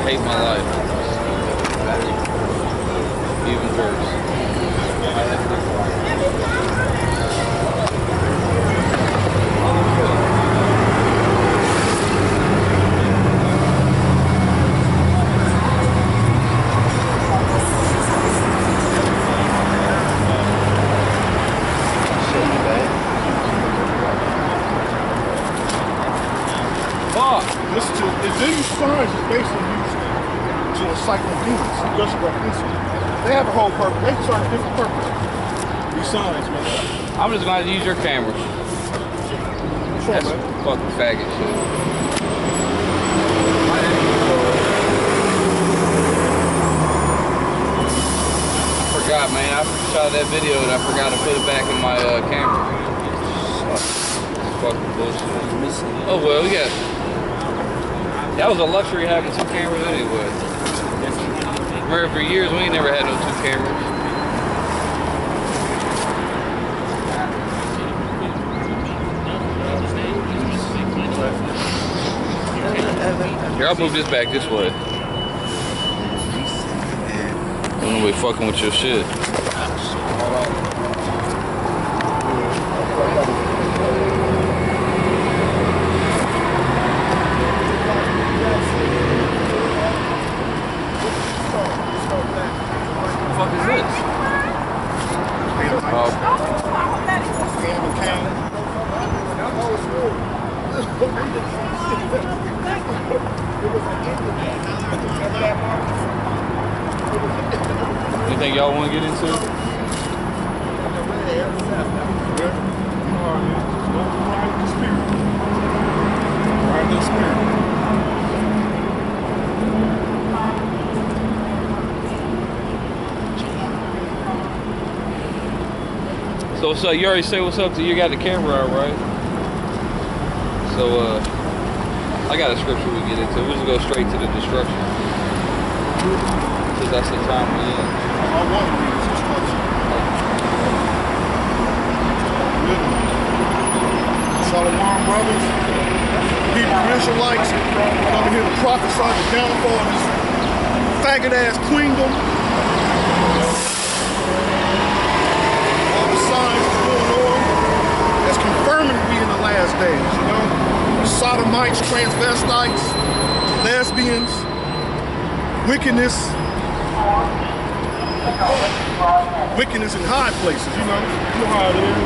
hate my life. Even worse. These signs is basically used to encycle demons. They have a whole purpose. They serve a different purpose. These signs, man. I'm just gonna have to use your camera. Sure, that's man. Fucking faggot shit. I forgot, man. I shot that video and I forgot to put it back in my camera. Fucking bullshit. Oh well, yeah. That was a luxury having two cameras anyway. Remember, for years we ain't never had no two cameras. Here, I'll move this back this way. Ain't nobody fucking with your shit. Anything y'all want to get into? So you already say what's up to you. Got the camera out, right? So I got a scripture we get into. We'll just go straight to the destruction. Because that's the time we in. I want to read this instruction. Shalom, brothers. Hebrew Israelites. I'm here to prophesy the downfall of this faggot ass queendom. All the signs that's going on that's confirming we in the last days, you know? Sodomites, transvestites, lesbians, wickedness in high places, you know how it is.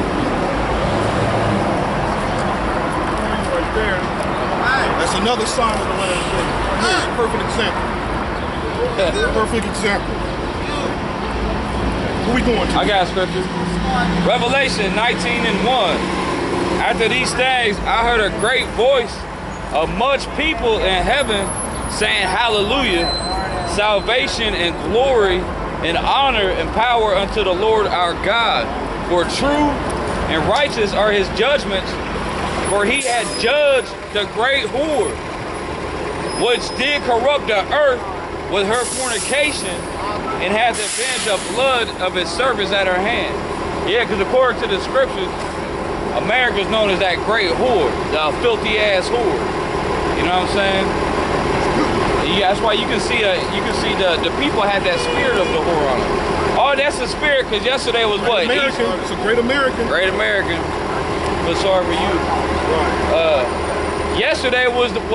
Right there. That's another sign of the last day. Perfect example. Perfect example. Where we going to? I got scripture. Revelation 19:1. After these things, I heard a great voice of much people in heaven saying, Hallelujah, salvation and glory and honor and power unto the Lord our God. For true and righteous are his judgments, for he had judged the great whore, which did corrupt the earth with her fornication, and hath avenged the blood of his servants at her hand. Yeah, because according to the scriptures, America is known as that great whore, the filthy ass whore. You know what I'm saying? Yeah, that's why you can see the people had that spirit of the whore on them. Oh, that's the spirit, because yesterday was what? American. It's a great American. Great American. But sorry for you. Right. Yesterday was the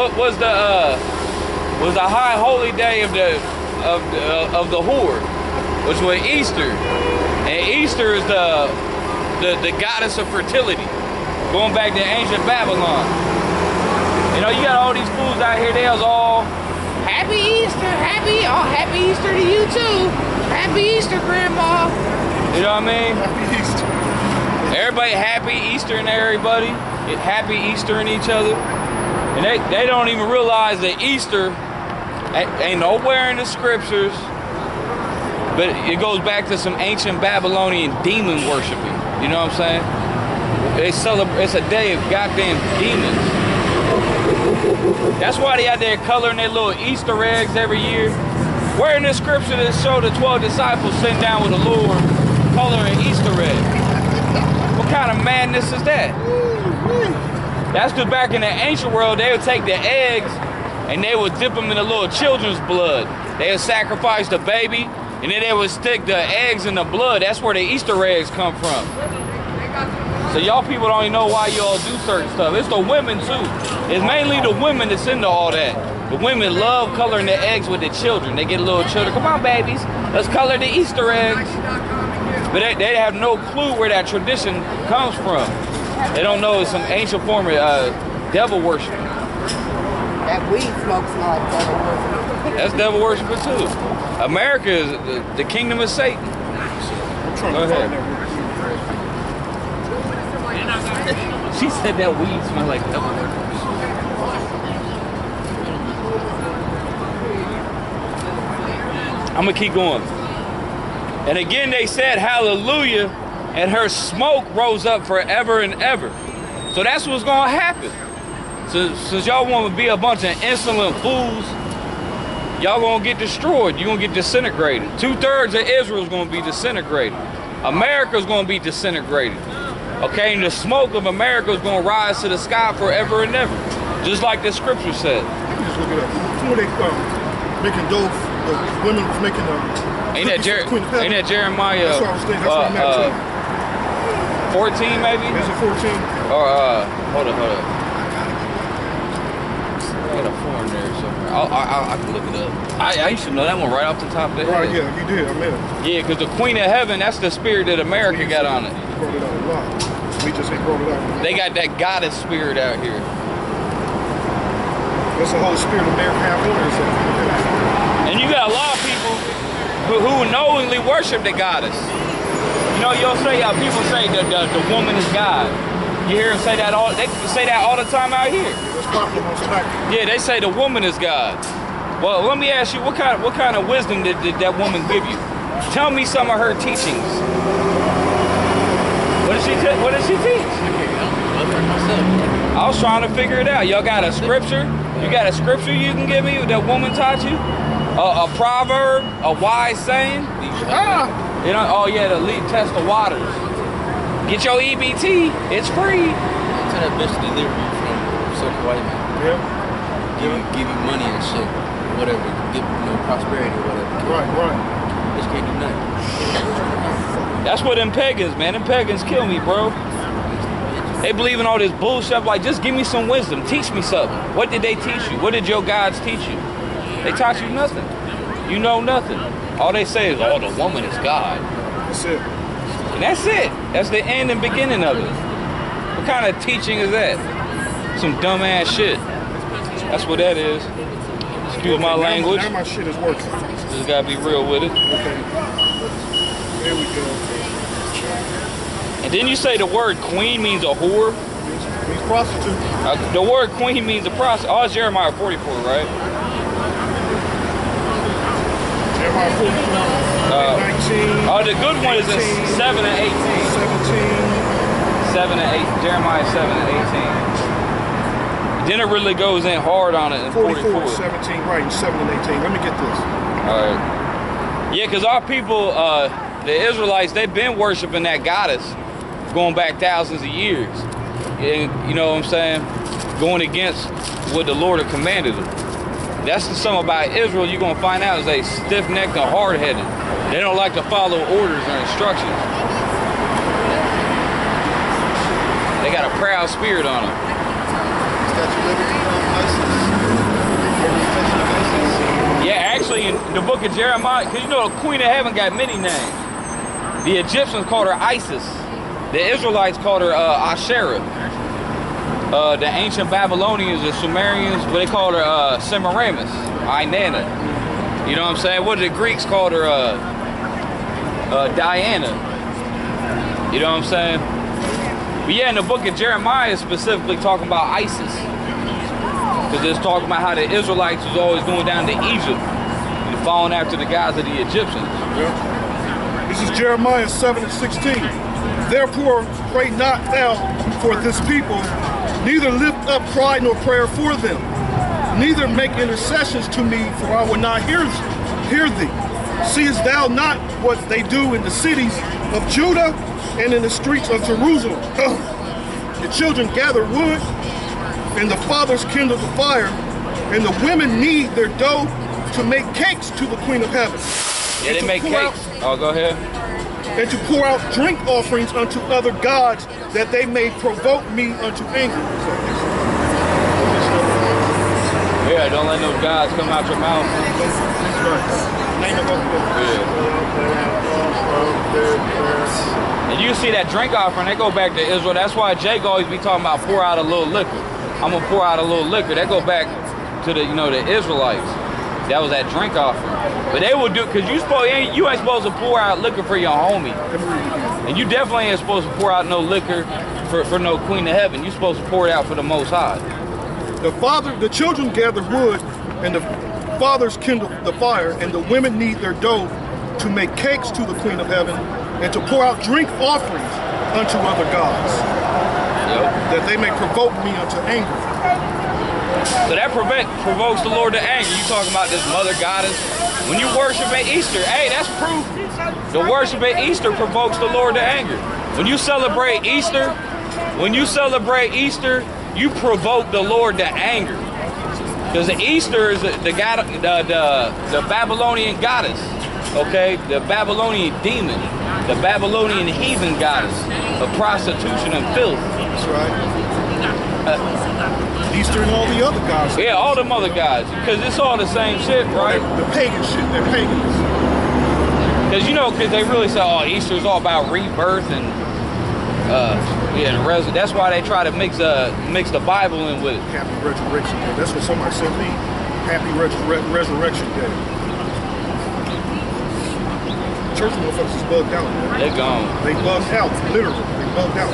high holy day of the whore, which was Easter. And Easter is the goddess of fertility, going back to ancient Babylon. You know, you got all these fools out here, they was all, Happy Easter, happy Easter to you too. Happy Easter, Grandma. You know what I mean? Happy Easter. Everybody happy Eastering everybody. Happy Eastering each other. And they don't even realize that Easter ain't nowhere in the scriptures, but it goes back to some ancient Babylonian demon worshiping. You know what I'm saying? It's a day of goddamn demons. That's why they out there coloring their little Easter eggs every year. Where in the scripture that show the 12 disciples sitting down with the Lord coloring Easter eggs? What kind of madness is that? That's because back in the ancient world, they would take the eggs and they would dip them in the little children's blood. They would sacrifice the baby, and then they would stick the eggs in the blood. That's where the Easter eggs come from. So y'all people don't even know why y'all do certain stuff. It's the women too. It's mainly the women that's into all that. The women love coloring the eggs with the children. They get little children. Come on, babies. Let's color the Easter eggs. But they have no clue where that tradition comes from. They don't know it's some ancient form of devil worship. That weed smoke's like devil worship. That's devil worship too. America is the kingdom of Satan. Go ahead. She said that weed smelled like devil worship. I'm gonna keep going. And again they said hallelujah, and her smoke rose up forever and ever. So that's what's gonna happen. So since y'all want to be a bunch of insolent fools, y'all gonna get destroyed. You're gonna get disintegrated. 2/3 of Israel is gonna be disintegrated. America's gonna be disintegrated. Okay, and the smoke of America is gonna rise to the sky forever and ever. Just like the scripture said. You can just look it up. Before they making dough, the women was making Ain't that Jeremiah? That's what I was thinking. That's what I meant. 14 maybe? Is it 14? Or hold up. I got a 4 in there somewhere. I can look it up. I used to know that one right off the top of the head. Right, yeah, you did. I meant it. Yeah, because the Queen of Heaven, that's the spirit that America got on it. You brought it out a lot. We just ain't brought it out. They got that goddess spirit out here. That's the Holy Spirit America have on herself. And you got a lot of people who knowingly worship the goddess. You know, you'll say, people say the woman is God. You hear them say that they say that all the time out here. That's popular on tonight. Yeah, they say the woman is God. Well, let me ask you, what kind of wisdom did that woman give you? Tell me some of her teachings. What did she teach? I was trying to figure it out. Y'all got a scripture? You got a scripture you can give me that woman taught you? A proverb? A wise saying? You know, oh yeah, the lead test the waters. Get your EBT, it's free. Tell that bitch to deliver you from some white man. Yeah. Give you money and shit, whatever. Give prosperity or whatever. Right. Bitch can't do nothing. That's what them pagans, man. Them pagans kill me, bro. They believe in all this bullshit. I'm like, just give me some wisdom. Teach me something. What did they teach you? What did your gods teach you? They taught you nothing. You know nothing. All they say is, oh, the woman is God. That's it. And that's it. That's the end and beginning of it. What kind of teaching is that? Some dumbass shit. That's what that is. Excuse my language. Now my shit is working. Just gotta be real with it. Okay. There we go. And then you say the word queen means a whore. He's prostitute. The word queen means a prostitute. Oh, it's Jeremiah 44, right? Jeremiah 44, 19. Oh, the good one is in 7 and 18. 7 and 8. Jeremiah 7 and 18. Then it really goes in hard on it in 44. 17, right, 7 and 18. Let me get this. All right. Yeah, because our people, the Israelites, they've been worshiping that goddess going back thousands of years. And you know what I'm saying? Going against what the Lord had commanded them. That's the something about Israel you're going to find out is they stiff-necked and hard-headed. They don't like to follow orders or instructions. They got a proud spirit on them. Yeah, actually in the book of Jeremiah, because you know the Queen of Heaven got many names. The Egyptians called her Isis. The Israelites called her Asherah. The ancient Babylonians, the Sumerians, what they called her Semiramis, Inanna. You know what I'm saying? What did the Greeks called her Diana. You know what I'm saying? But yeah, in the book of Jeremiah, specifically talking about Isis. Because it's talking about how the Israelites was always going down to Egypt and following after the gods of the Egyptians. Yeah. This is Jeremiah 7 and 16. Therefore, pray not thou for this people, neither lift up cry nor prayer for them, neither make intercessions to me, for I will not hear thee. Seest thou not what they do in the cities of Judah and in the streets of Jerusalem? The children gather wood, and the fathers kindle the fire, And the women knead their dough to make cakes to the Queen of Heaven. Yeah, they make cakes. Oh, go ahead. And to pour out drink offerings unto other gods, that they may provoke me unto anger. Yeah, don't let no gods come out your mouth. And you see that drink offering, they go back to Israel. That's why Jake always be talking about pour out a little liquor. I'm gonna pour out a little liquor. That go back to the, the Israelites. That was that drink offering. But they would do, cause you ain't supposed to pour out liquor for your homie. And you definitely ain't supposed to pour out no liquor for no Queen of Heaven. You supposed to pour it out for the Most High. The children gather wood, and the fathers kindle the fire, and the women knead their dough to make cakes to the Queen of Heaven, and to pour out drink offerings unto other gods, that they may provoke me unto anger. So that provokes the Lord to anger. You talking about this mother goddess? When you worship at Easter, hey, that's proof. The worship at Easter provokes the Lord to anger. When you celebrate Easter, you provoke the Lord to anger. Because Easter is the Babylonian goddess, okay? The Babylonian demon, the Babylonian heathen goddess of prostitution and filth. That's right. Easter and all the other gods. Yeah, all them other gods. Because it's all the same shit, right? The pagan shit, they're pagans. Because they really say, oh, Easter is all about rebirth and that's why they try to mix the Bible in with it. Happy Resurrection Day. That's what somebody sent me. Happy Resurrection Day. Church motherfuckers is bugged out. Man. They're gone. They bugged out, literally. They bugged out.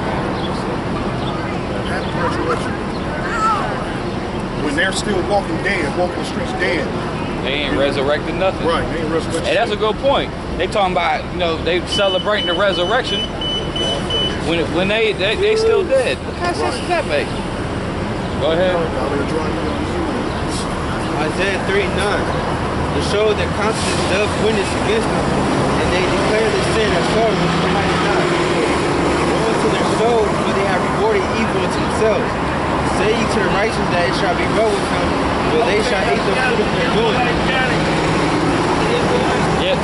Happy Resurrection Day. When they're still walking the streets dead. They ain't resurrected nothing. Right, they ain't resurrected. Hey, that's a good point. They talking about, they celebrating the resurrection. When they still dead. What kind of sense does that make? Go ahead. Isaiah 3:9. To show that conscience does witness against them, and they declare their sin as far as the mighty God. Woe to their souls, for they have rewarded evil unto themselves. Say ye to the righteous that it shall be well with them, but they shall eat the fruit of their doing. Yep.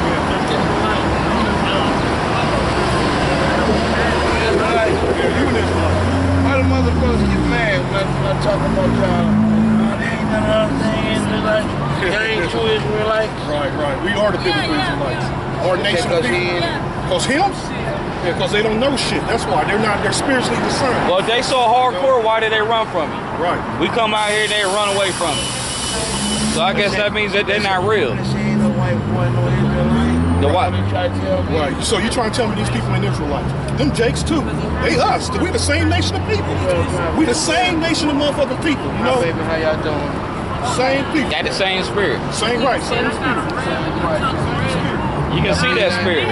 Why the motherfuckers get mad when I talk about y'all? They ain't none other thing Israelites. They ain't true Israelites. Right. We are the biblical Israelites. Our nation of people. Because him? Yeah, because they don't know shit. That's why. They're spiritually discerned. Well, if they so hardcore, why did they run from it? Right. We come out here, they run away from it. So I guess that means that they're not real. She ain't no white boy, no Israelite. The what? Right. So you're trying to tell me these people ain't Israelites? Them Jakes too. They us. We the same nation of people. We the same nation of motherfucking people. You know? Baby, how y'all doing? Same people. Got the same spirit. Same right. Same spirit. You can see that spirit.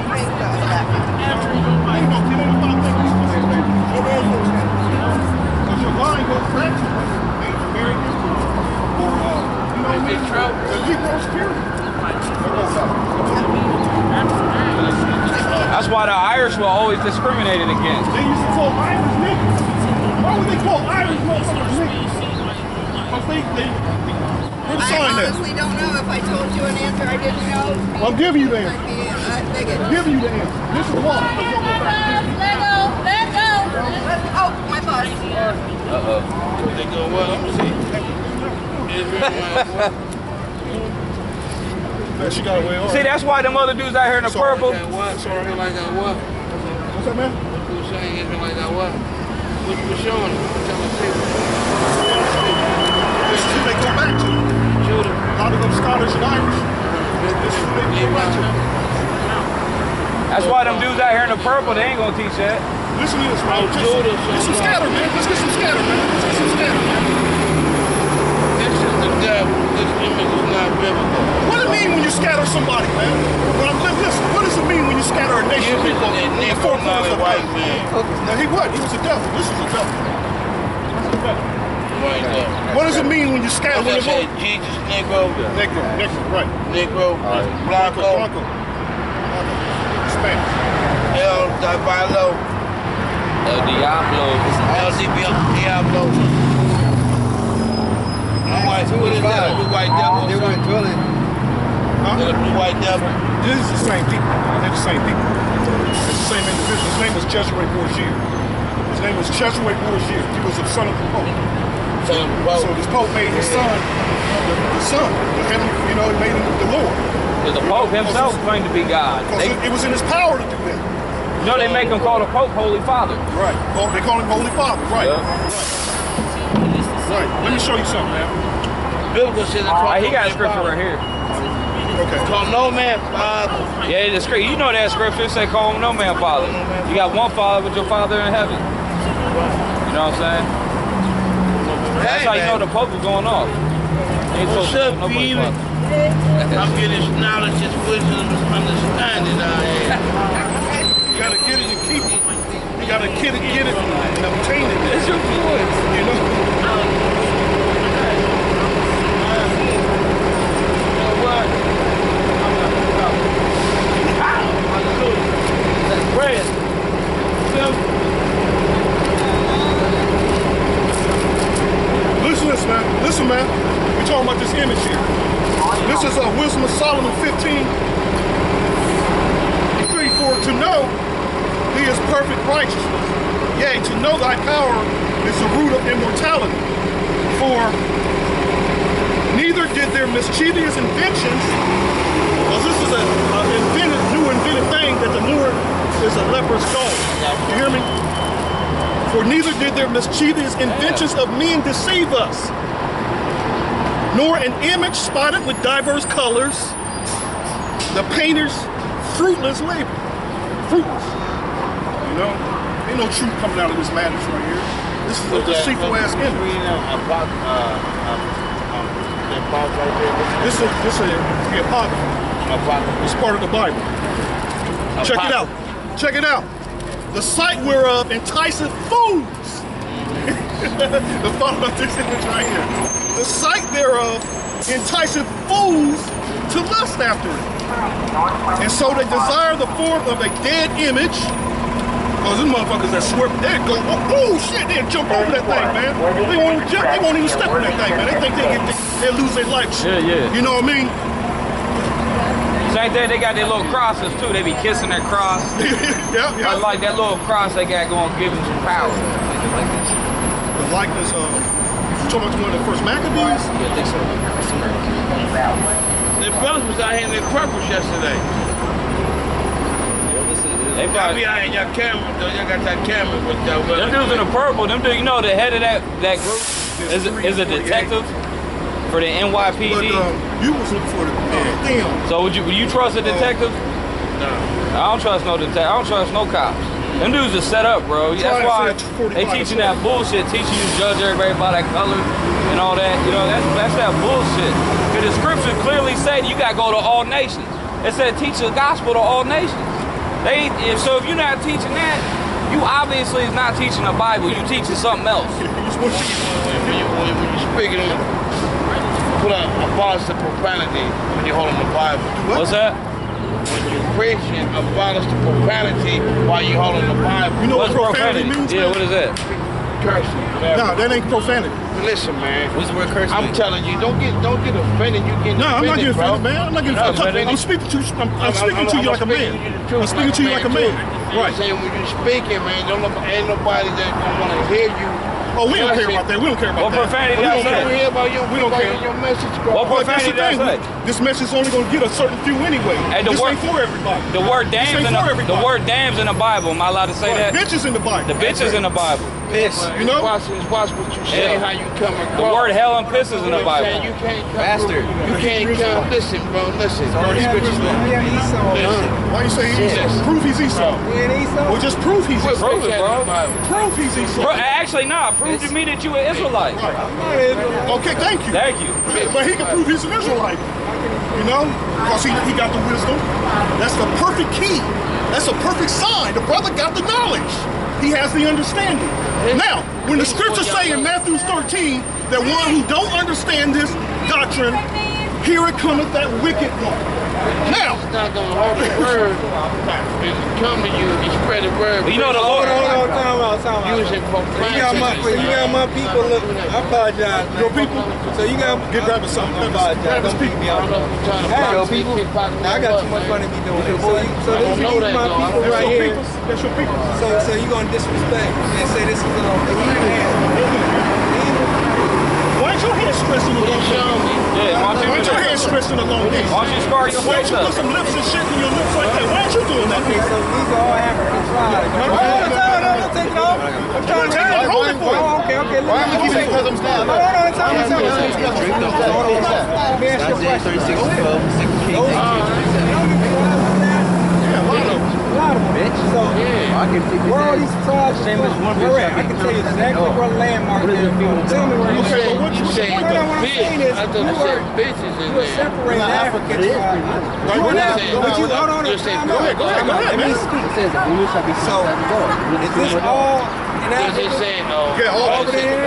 Because your line goes back to Native American or the Negro spirit. That's why the Irish were always discriminated against. They used to call Irish niggas. Why would they call Irish motherfuckers niggas? Because where's the sign there? I honestly don't know. If I told you an answer I didn't know, Well, I'm giving you the answer. I'd be a bigot. I'm giving you the answer. This is why. Let go. Oh, my bus. Uh-oh. They go, well, let me see. She got away on. See, that's why them other dudes out here in the purple. What? Sorry, like that what? What's that, man? Who's saying anything like that what? What you showing them? Telling people. This is who they go back to. Shoot them. A lot of them Scottish and Irish. This is who they go back to. That's why them dudes out here in the purple, they ain't gonna teach that. Listen to this, bro. Get some scatter, man. Let's get some scatter, man. Let's get some scatter, man. This is the devil. This image is not biblical. What does it mean when you scatter somebody, man? Listen, what does it mean when you scatter a nation of people in the four corners of the white earth? man. Now, he what? He was a devil. This is a devil. Right there. What does it mean when you scatter? As I said, Jesus, Negro, Negro, right. Negro, Blanco, Spanish. El Diablo, El Diablo. El Diablo. white, what is that? A blue white devil? They weren't dwelling. Is that a blue white devil? This is the same people. They're the same people. It's the same individual. His name was Jesuit Bourgier. His name was Jesuit Bourgier. He was the son of the Pope. So this Pope made his son, the son, the heavenly, you know, he made him the Lord. Because the Pope himself claimed to be God. Because it was in his power to do that. You know they make him call the Pope Holy Father. Right. They call him Holy Father. Right. Yeah. Right. Let me show you something, man. Biblical says He got a scripture right here. Okay. Call no man father. Yeah, the scripture. You know that scripture say call him no man father. You got one father with your Father in heaven. You know what I'm saying? That's how you know the Pope is going off. He ain't What's supposed to up, call nobody Peter? father. I'm getting this knowledge, this wisdom, this understanding out here. You gotta get it and keep it. You gotta get it and obtain it. It's your voice. You know? Listen, man. We're talking about this image here. This is Wisdom of Solomon 15. 3:4. To know he is perfect righteousness. Yea, to know thy power is the root of immortality. For neither did their mischievous inventions, because this is a new invented thing that the Lord is a leper's dog. You hear me? For neither did their mischievous inventions of men deceive us, nor an image spotted with diverse colors, the painter's fruitless labor. Fruitless. You know? Ain't no truth coming out of this madness right here. This is a deceitful ass image. This is the Apocrypha. It's part of the Bible. Check it out. Check it out. The sight whereof enticeth fools. The thought of this image right here. The sight thereof enticeth fools to lust after it. And so they desire the form of a dead image. Because these motherfuckers that swear, they go, oh shit, they'll jump over that thing, man. They won't jump, they won't even step on that thing, man. They think they'll lose their life. Yeah. You know what I mean? Same thing, they got their little crosses too. They be kissing their cross. Yeah. Like that little cross they got going to give them some power. Like this. The likeness of, you talking about one of the first Maccabees? Yeah, I think so. The brothers was out here in their purpose yesterday. They Y'all probably, be out here in your camera, though. Y'all got that camera with y'all. them dudes in the purple, them dudes, you know the head of that group is a detective for the NYPD. But you was looking for the damn. So would you trust a detective? No. I don't trust no detective. I don't trust no cops. Them dudes are set up, bro. That's why they teaching that bullshit, teaching you to judge everybody by that color and all that. You know, that's that bullshit. Because the scripture clearly said you gotta go to all nations. It said teach the gospel to all nations. So if you're not teaching that, you obviously is not teaching the Bible. You teaching something else. When you speaking, put a abolish the profanity when you're holding the Bible. What's that? When you're preaching, abolish the profanity while you're holding the Bible. You know What's what profanity means? Yeah, what is that? Cursing. No, that ain't profanity. Listen, man. What's the word curse I'm mean? telling you, don't get offended. You getting No, I'm not getting bro. offended, man. I'm not getting offended. I'm speaking to you. I'm speaking to you like a man. I'm speaking to you like a man. Right. Right. Saying when you're speaking, man, ain't nobody that want to hear you. Oh, we don't care about that. We don't care about What that. profanity We did I don't say? care. We hear about you. We don't care. Your message, bro. What But that's profanity the did I thing. say? This message is only going to get a certain few anyway. Hey, This ain't for everybody. The word This damns ain't in for the everybody. word damns in the Bible. Am I allowed to say Right. that? Bitches in the Bible. The bitches in the Bible. Piss. You know? Watch what you say, Yeah. how you come across. The word hell and piss is in the Bible. You can't come Bastard. You can't come. Listen, bro. Listen. All these scriptures Listen. Why you say Esau? Prove he's Esau. Well, just prove he's Esau. Prove it, bro. Prove he's Esau. Bro, actually, nah. Prove to me that you an Israelite. Okay, thank you. Thank you. But he can prove he's an Israelite. You know? Because he got the wisdom. That's the perfect key. That's a perfect sign. The brother got the knowledge. He has the understanding. Now, when the scriptures say in Matthew 13 that one who don't understand this doctrine, here it cometh that wicked one. Now, not gonna hold the word and come to you and spread the word. You know the Hold Lord. on, time out. Use it for You got my people. Look, I apologize, man. Your people? So you got Get grab us something. I apologize. Don't beat me I up. don't know if you're trying to Hey, yo, promise people. me pickpocket Now I got too much money to be doing this. So I don't know these that, my though. people That's right your here. people. That's your people. So you gonna disrespect and say this is Why ain't your head stretched in the long Show day? me. Yeah, why Why ain't your head stretched in the long day? don't you scar your Why don't face you put up? some lips and shit in your lips like that? Why ain't you doing that? Okay, so these are all African tribes. No, take it off. I'm trying to take it off. Hold it for you. Oh, okay. Why am I keeping it? Because I'm stabbed. Hold on, tell me something. Let me ask you a question. A lot of them. So, where are these tribes from? Where at? I can tell you exactly where landmark they're from. Tell me where You you're said, from. you said What I'm saying is, bitch. I thought you said bitches in you're there. separating African tribes. What you said? But you, hold on, You said, time go out. ahead, go ahead, Time out. Let me man. speak. So, is this all in Does it Africa? say, oh, Yeah, all over there?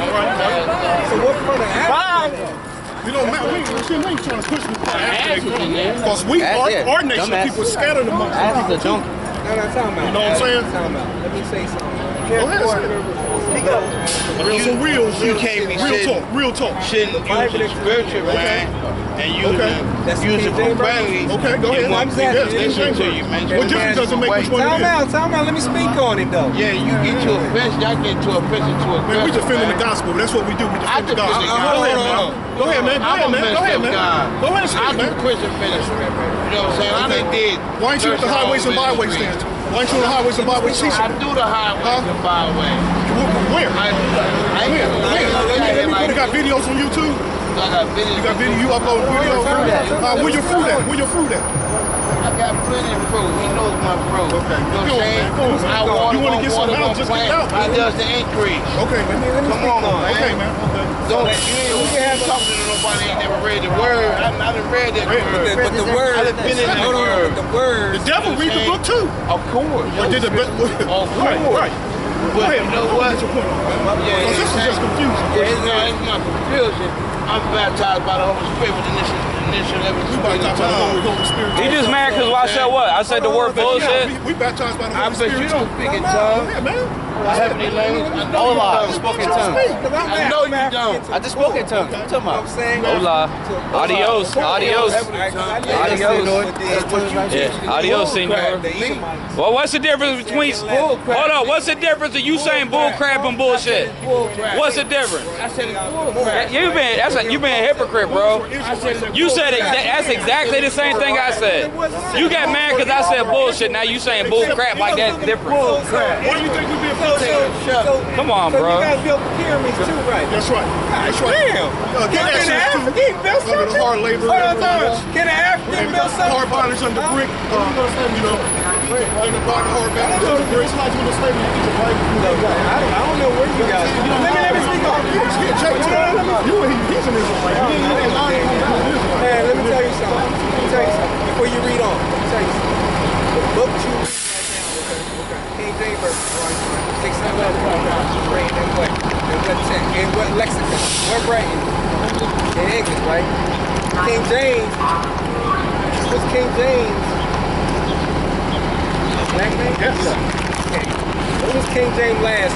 So what part of Africa? You don't matter. We ain't trying to push me. African, man. Because our nation of people scattered amongst the people. No, time out. You know what I'm saying? Time out. Let me say something. Go ahead, Speak up. So real Real talk. Shouldn't use the scripture, man, and use That's use it King James profanity. Okay, go ahead. I'm saying, Yes, King James. So you mentioned What difference does it make which one it is? Time out. Let me speak on it though. Yeah, you get to offense, y'all get to offense to a Man, we defending the gospel. That's what we do. We I defend the defend gospel. the Go gospel. ahead, man. Go ahead, man. Go ahead, man. Go ahead, man. Go ahead and I speak, do man. Christian ministry. You know what I'm saying? I done did. Why ain't you at the highways and byways then? Why ain't you on the highways and byways teaching? I do the highways and byways. Where? I ain't You got videos on YouTube? I got videos. You got video, you upload video? Where your fruit at? Where your fruit at? I got plenty of fruit. He knows my fruit. Okay. You know what I'm saying? Go on, man. I water You wanna one get some water, out, one just get plant. it out, man. It does the increase. Okay, man. Come on, man. Okay, man. Okay. Don't, you ain't talking to nobody ain't never read the word. I done read that word. But the word, I done been in that hold on, word. the word. The devil read the book too. Of course. Or did the right. Go But ahead, you know man. what? Get your point off, man. Yeah, Because this is just confusion. It's not confusion. I'm baptized by the Holy Spirit with initial level. We baptized by the Holy Spirit. He just mad because I said what? I said the word bullshit. We baptized by the I Holy bet Spirit you don't too. speak in tongues. Yeah, man. Heavenly language. I know you don't. spoke in Don't tongues. speak. I know you don't. I just spoke in tongues. What you talking I'm about? saying. Hola. Adios. Adios. Yeah. Adios, senor. Well, what's the difference between... Hold on. What's the difference of you saying bull crap and bullshit? What's the difference? I said it's bull crap. You been a hypocrite, bro. You said that's exactly the same thing I said. You got mad because I said bullshit. Now you saying bull crap like that's different. Why do you think we being Come on, So bro. you guys built pyramids too, right? That's right. That's right. Damn. Get Can an that African shit build too. Under the something? hard labor. Hold on, can an African build something? Hard bondage under brick. You know. Under hard bondage under brick. It's like when the slavery is a right. I don't know where you guys. Let me speak on. He's an Israelite. Man, let me tell you something. Before you read on, let me tell you something. The book you read right now, King James Version, 611, written in what? In what lexicon? What writing? In English, right? King James. What's King James? Black name? Yes. Okay. What was King James' last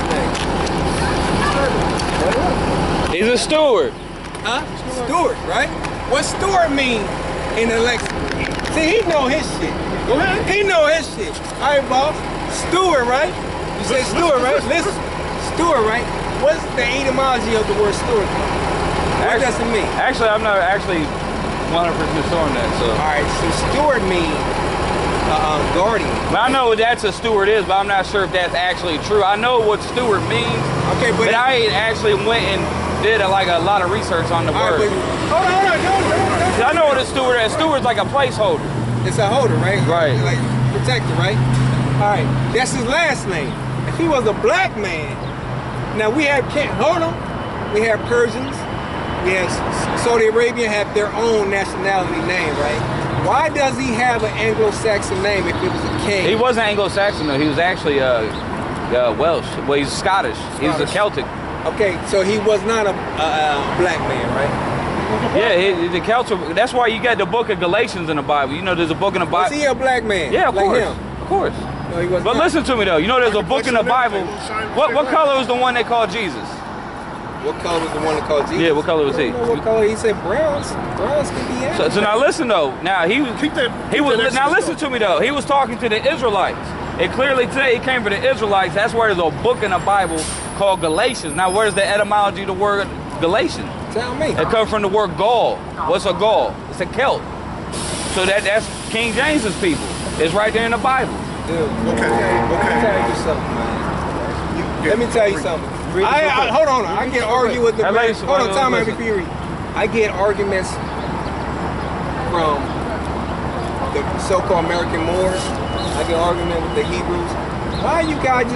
name? He's a steward. Huh? Stewart, right? What Stewart mean in the lexicon? See, he know his shit. Go ahead. He know his shit. All right, boss. Stewart, right? You say Stewart, right? Listen. Stewart, right? What's the etymology of the word Stewart? What does it mean? Actually, I'm not actually 100% sure on that. So. All right, so Stewart means guardian. But I know what that's a steward is, but I'm not sure if that's actually true. I know what steward means, Okay, but I ain't actually went and did a lot of research on the all right, word. but hold on. I know what a steward is. Steward's like a placeholder. It's a holder, right? Right. Like protector, right? All right, that's his last name. If he was a black man, now we have we have Persians, we have Saudi Arabia have their own nationality name, right? Why does he have an Anglo-Saxon name if it was a king? He wasn't Anglo-Saxon though. He was actually Welsh. Well, he's Scottish. He's a Celtic. Okay, so he was not a black man, right? Yeah, the council. That's why you got the book of Galatians in the Bible. You know, there's a book in the Was Bible. he a black man? Yeah, of like course. him? Of course. No, he was But not. listen to me though. You know, there's a book in the Bible. What color was the one they called Jesus? What color was the one that called Jesus? Yeah, what color was he? I don't know what color he said. Browns. Browns can be anything. So now listen though. Now he was. Keep that Now listen Exodus to me though. He was talking to the Israelites. It clearly today he came for the Israelites. That's where there's a book in the Bible called Galatians. Now where's the etymology of the word Galatian? Tell me. It comes from the word Gaul. What's a Gaul? It's a Celt. So that's King James's people. It's right there in the Bible. Dude, Okay. Let me tell you something, man. Let me tell you something. Hold on. I get argue with the Hey, ladies, hold on, time out listen. before you read. I get arguments from the so-called American Moors. I get argument with the Hebrews. Why you guys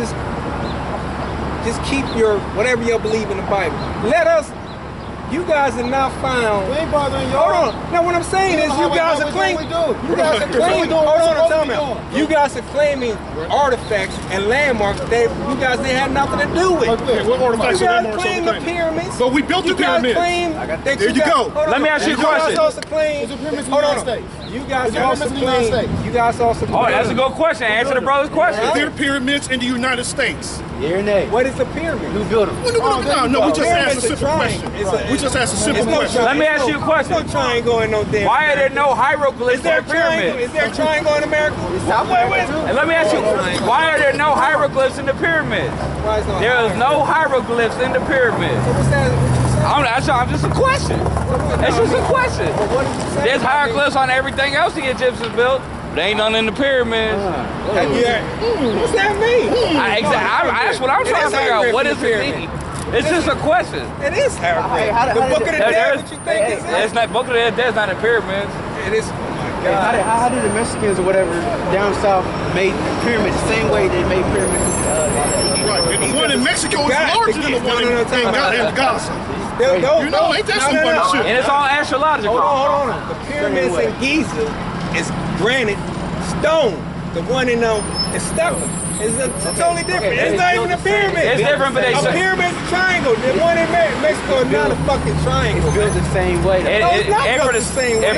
just keep your whatever you believe in the Bible? Let us. You guys are not found. We ain't bothering Hold y'all. on. Now what I'm saying is you guys are claiming. You guys are claiming. Hold on, tell me. You guys are claiming artifacts and landmarks that you guys they had nothing to do with. Okay, what artifacts You and guys landmarks claim are the we claiming? pyramids. But we built the You guys pyramids. claim that There you guys- go. hold on. Let me ask you a You guys question. also claim. Is it pyramids in the Hold on. United States? You guys Is there also pyramids in the United claim. States? You guys also claim. Oh, that's a good question. Answer the brother's question. Is there pyramids in the United States? Yeah or nay? What is a pyramid? Who built them? No, we just Pyramid's asked a simple triangle. question. We just asked a simple It's no question. Let me ask you a question. There's no triangle in no damn. Why are there no hieroglyphs Is there in a the triangle? pyramids? Is there a triangle in America? And let me ask you, why are there no hieroglyphs in the pyramids? Why is no There is no hieroglyphs in the pyramids. So what's that? What you say? I'm just a question. It's just a question. What did you say? There's hieroglyphs on everything else the Egyptians built. There ain't none in the pyramids. Have you heard- What's that mean? That's what I'm trying to figure out. What does it mean? It's just a question. It is hieroglyph. The Book of the Dead, what you think is It's not Book of the Dead. That's not in pyramids. It is. Oh my God. How did the Mexicans or whatever down south made pyramids the same way they made pyramids? Right, and the one in Mexico is God, larger than the one in Gaza. You know, ain't that some funny shit? And it's all astrological. Hold on. The pyramids in Giza is granite stone. The one in is stucco. It's totally different. It's not even a pyramid. It's different, but they a say pyramid's a triangle. The one in Mexico is not a fucking triangle. Built the same way. No, it's not built the same way.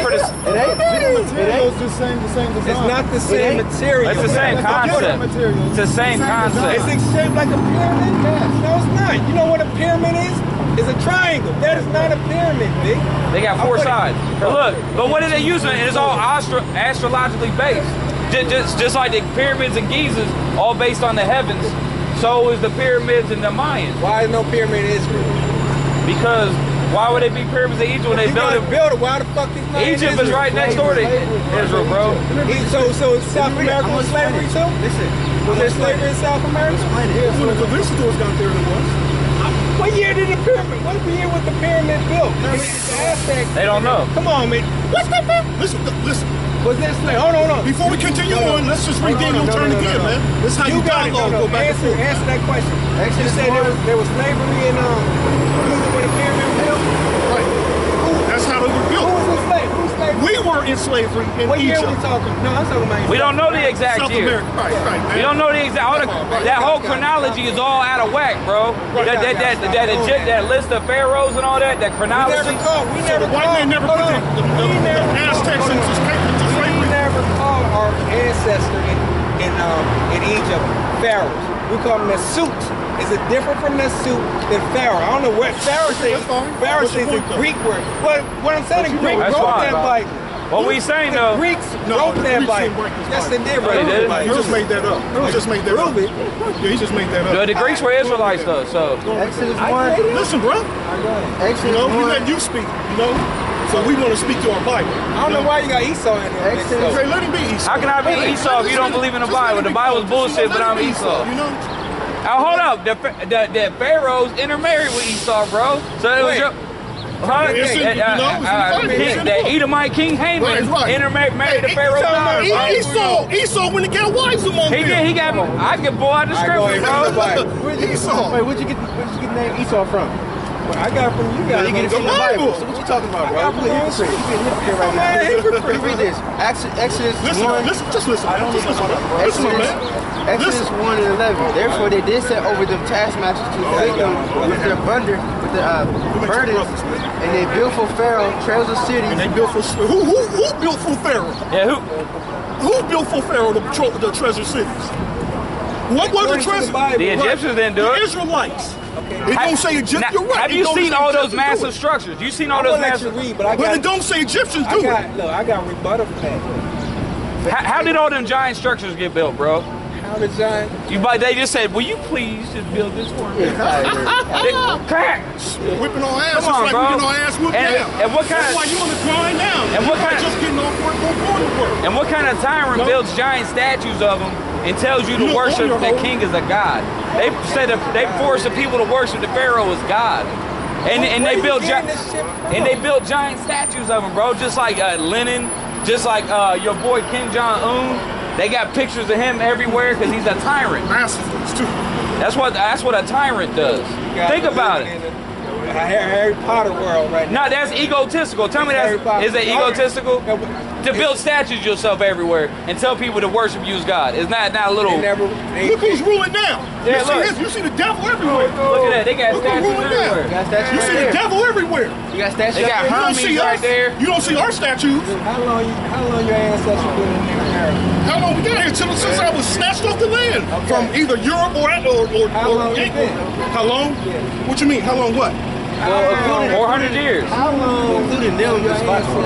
Materials the same design. It's not the same material. It's the same concept. It's the same concept. Is it shaped like a pyramid? No, it's not. You know what a pyramid is? It's a triangle. That is not a pyramid, big. They got four sides. But look, but what are they using? It's all astrologically based. Just like the pyramids in Giza, all based on the heavens. So is the pyramids in the Mayans. Why is no pyramid in Israel? Because why would they be pyramids in Egypt when they You built gotta it? build it. Why the fuck is not in Egypt is Israel? right next door to Israel, bro. So South America was slavery too? Listen, Was there slavery in South America? When the conquistadors got there, it was. What year did the pyramid? What year was the pyramid built? The Aztecs. They don't know. Come on, man. What's that? Listen. Was there slavery? Hold on. Before we continue on, let's just regain your turn again, man. This is how you got it. dialogue go back and forth. Answer that question. You said there was slavery in when the pyramid was built. Right. That's how they were Who built. was enslaved? Who slavery? We were in slavery in What year Egypt. we talking? No, I'm talking about. We don't know the exact South year. America. Right, man. We don't know the exact. That whole chronology is all out of whack, bro. That list of pharaohs and all that. That We chronology. never called. We So never the white called. man never Hold put on. the We never Aztecs hold on. into slavery. We never called our ancestor in Egypt pharaohs. We call them Nesut. Is it different from Nesut than Pharaoh? I don't know what Pharaoh says. That's fine. Pharaoh What's your says a point, though? Greek word. What I'm saying, the Greek That's wrote fine. that Bible. What we saying The though? Greeks No, wrote the that Greeks Bible. didn't write this Yes, Bible. they did Oh, write they did? the He Bible. just made that up. He just made that up. Prove it. Yeah, he just made that up. The Greeks were Israelites though, so Exodus 1. Listen, bro. Exodus You know, we 1. let you speak, you know? So we want to speak to our Bible. I don't know why you got Esau in there. mixed up. Okay, let him be Esau. how can I be Esau if you don't believe in the Bible? The Bible's bullshit, but I'm Esau. You know? Now hold up, the pharaohs intermarried with Esau, bro. So it was Wait. your. Huh? It's in- you know, it's in the Bible. It's in the The book. Edomite King Haman Right. intermarried the Pharaoh's daughter, bro. Esau went to get wives among them. He did. He got. I can pull out the scripture, bro. Esau. Wait, where'd you get the name Esau from? I got it from you guys. You get it from the Bible. So what you talking about, bro? You a hypocrite. You a hypocrite right now. Hypocrite. Read this. Exodus 1. Listen, just listen. I don't listen, man. Listen, man. Exodus 1 and 11. Therefore they did set over them taskmasters to afflict them with their burdens, and they built for Pharaoh treasure cities. And they built for who built for Pharaoh? Yeah, Who built for Pharaoh the treasure cities? What was the treasure? The Egyptians didn't do it. The Israelites. It don't say Egyptians. You're right. Have you seen all those massive structures? You seen all those massive? Read, but it don't say Egyptians do it. Look, I got rebuttal for that. How did all them giant structures get built, bro? How did giant? They just said, "Will you please just build this for me?" Crack. Whipping on ass. Come on, like bro. we getting our ass whipped down. And what kind That's of? why you on the grind now. And what kind of? Just getting off work, going to work. And what kind of tyrant builds giant statues of them and tells you to worship the king as a god? They said they forced the people to worship the pharaoh as god, and they built giant statues of him, bro. Just like Lenin, just like your boy Kim Jong-un. They got pictures of him everywhere because he's a tyrant. Masterful too. That's what a tyrant does. Think about it. Harry Potter world right now. No, that's egotistical. Tell me is it egotistical? To build statues of yourself everywhere and tell people to worship you as God. It's not a little. Look who's ruling now. Yeah, you see the devil everywhere. Look at that. They got statues everywhere. You see the devil everywhere. You got statues. They got Hermes right there. You don't see our statues. How long your ancestors been in America? How long we got here? Since I was snatched off the land from either Europe or England. How long? Yeah. What you mean? How long? What? 400 years. How long? Including them, your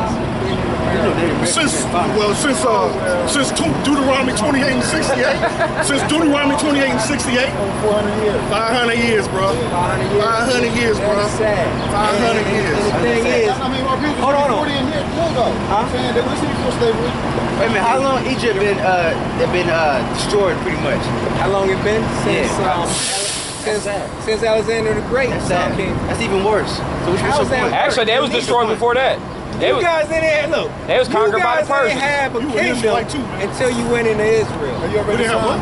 Since Deuteronomy 28 and 68. Since Deuteronomy 28 and 68. 400 years. 500 years, bro. 500 years, bro. That's sad. 500 years. The thing is, hold on. Wait a minute, how long Egypt been destroyed pretty much? How long it been? Since Alexander the Great. That's even worse. So which was your point? Actually, they was destroyed before that. You guys didn't have, look. They was conquered by the Persians. You guys didn't have a kingdom until you went into Israel. You already have one?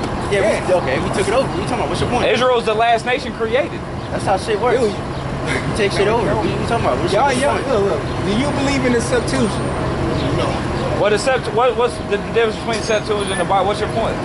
We took it over. What you talking about? What's your point? Israel is the last nation created. That's how shit works. You take shit over. What you talking about? What's your point? Look. Do you believe in the Septuagint? No. What's the difference between the Septuagint and the Bible? What's your point?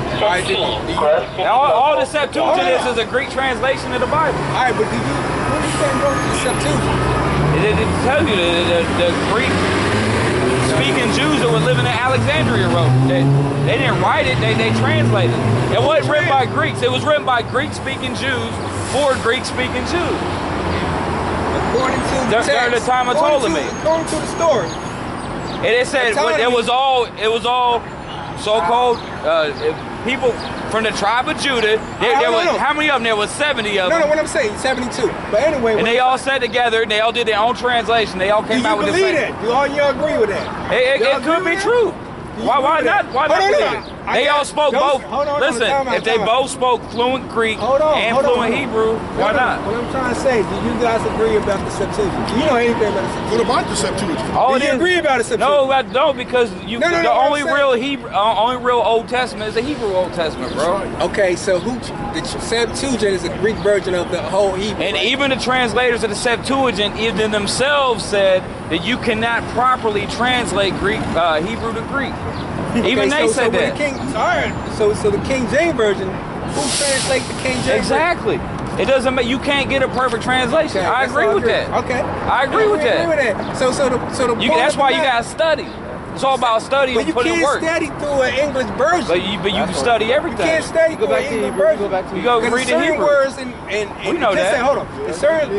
All the Septuagint is a Greek translation of the Bible. All right, but what do you think wrote the Septuagint? It tells you the Greek-speaking Jews that were living in Alexandria wrote that. They didn't write it; they translated it. It wasn't written by Greeks. It was written by Greek-speaking Jews for Greek-speaking Jews. According to the text, during the time of Ptolemy. According to the story. And it said it was all so-called people from the tribe of Judah. How many of them? There was 70 of them. No, what I'm saying, 72. But anyway. And they all sat together and they all did their own translation. They all came out with the same. Do you believe that? Do all y'all agree with that? It could be true. Why not? Why not believe it? They all spoke both. Listen, if they both spoke fluent Greek and fluent Hebrew, why not? What I'm trying to say, do you guys agree about the Septuagint? Do you know anything about the Septuagint? What about the Septuagint? Do you agree about the Septuagint? No, I don't, because the only real Old Testament is the Hebrew Old Testament, bro. Okay, so the Septuagint is a Greek version of the whole Hebrew. And even the translators of the Septuagint even themselves said that you cannot properly translate Hebrew to Greek. Even they said that. So the King James version, who translates the King James exactly. It doesn't make, you can't get a perfect translation. Okay, I agree with that. Okay. I agree with that. So the that's why you gotta study. It's all about studying and putting in work. But you can't study through an English version. But you can study everything. You can't study through an English version. You go read the Hebrew. Words and we know that. Hold on. It's certain.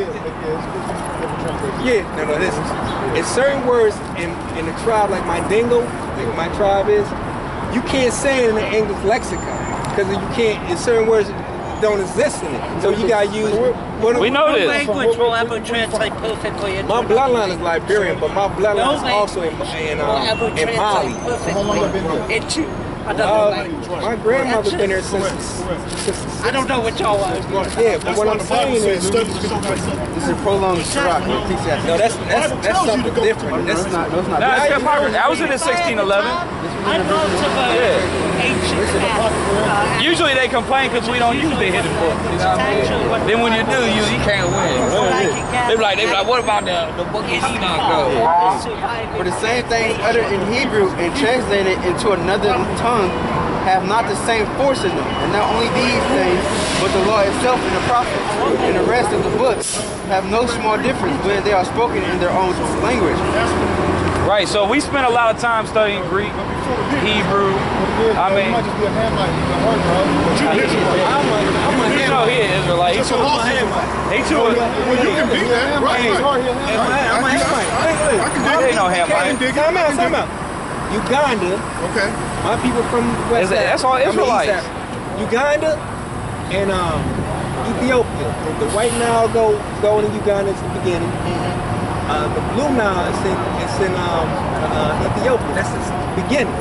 Listen. It's certain words in the tribe, like my Dingo, like my tribe is. You can't say it in the English lexicon because you can't. It's certain words don't exist in it. So you gotta use. We know this. Language will ever translate perfectly into my bloodline is Liberian, but my bloodline is also in Mali. Into another language. My grandmother's been here since. I don't know what y'all are. Yeah, but what I'm saying is, this is prolonged Sirach. No, that's something different. That's not. I was in the 1611. I brought to ancient math. Usually they complain because we don't use the hidden book. You know what I mean? Then when you do, you can't win. They be like, what about the book of Enoch though? For the same things uttered in Hebrew and translated into another tongue have not the same force in them. And not only these things, but the law itself and the prophets and the rest of the books have no small difference when they are spoken in their own language. Right, so we spent a lot of time studying Greek, Hebrew. I mean, might just be a Hamite, but you Israelite. you know he is Israelite. He Just a too. Hamite. He too. Well, you can be that, right? I'm a Hamite. I can dig Ain't no Hamite. Time out. Uganda. Okay. My people from West Africa. That's all Israelites. Uganda and Ethiopia. The white Nile going to Uganda is the beginning. The blue Nile is in Ethiopia. That's the beginning.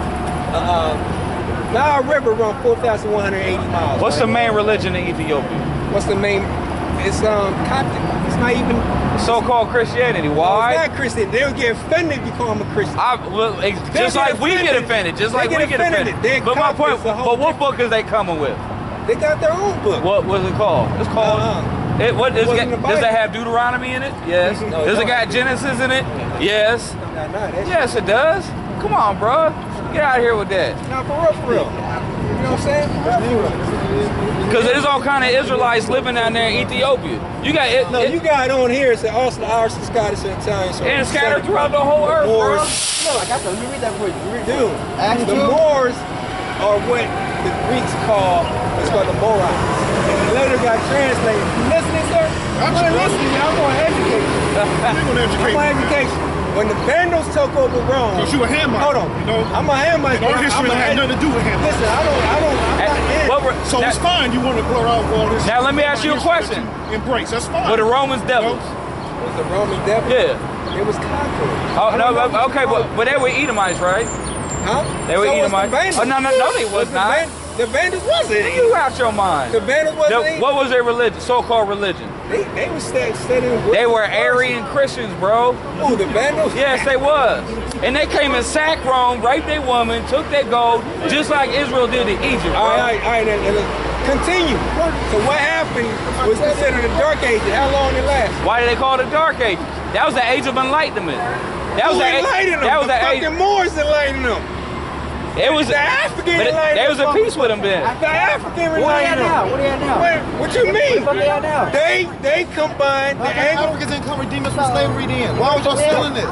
Nile River runs 4,180 miles. What's the main religion in Ethiopia? What's the main? It's Coptic. It's not even So-called Christianity. Why? It's not Christian. They'll get offended if you call them a Christian. Just like we get offended. Just like we get offended. But my point. But what book is they coming with? They got their own book. What was it called? It's called. What does it have Deuteronomy in it? Yes. No, Does it got Genesis in it? Yes. No, Yes, it does. Come on, bro. Get out of here with that. No, for real. You know what I'm saying? Because there's all kind of Israelites living down there in Ethiopia. You got it. No, you got on here. It's also Irish and Scottish and Italian. So and scattered throughout the whole earth, bro. No, I got to. Let me read that for you. Dude, the Moors are what the Greeks call, it's called the Morites. And later got translated. You listening, sir? I'm going to listen. I'm going to educate you. You're going to educate I'm going to educate you. When the Vandals took over Rome. Because you a Hamite. Hold on. You know? I'm a Hamite. And our history had nothing to do with Hamite. Listen, I'm not in. So it's fine you want to blur out all this. Now let me ask you a question. Embrace, that's fine. Were the Romans devils? Was the Roman devil? Yeah. It was conquerors. Oh, no, okay, but they were Edomites, right? Huh? They were Edomites. Oh, no, they was not. The Vandals wasn't. You out your mind. The Vandals wasn't. What was their religion? So-called religion? They were studying. They were Aryan Christians, bro. Who, the Vandals? Yes, they was. And they came and sacked Rome, raped their woman, took their gold, just like Israel did to Egypt, bro. All right, and continue. So what happened was considered the Dark Ages. How long it lasted? Why do they call it the Dark Ages? That was the Age of Enlightenment. That was the fucking Moors enlightened them. It was the African enlightenment. There was a peace with them then. The African enlightenment. What are they now? What you mean? What are they now? They combined the Africans didn't come redeem us from slavery then. Why was y'all stealing this?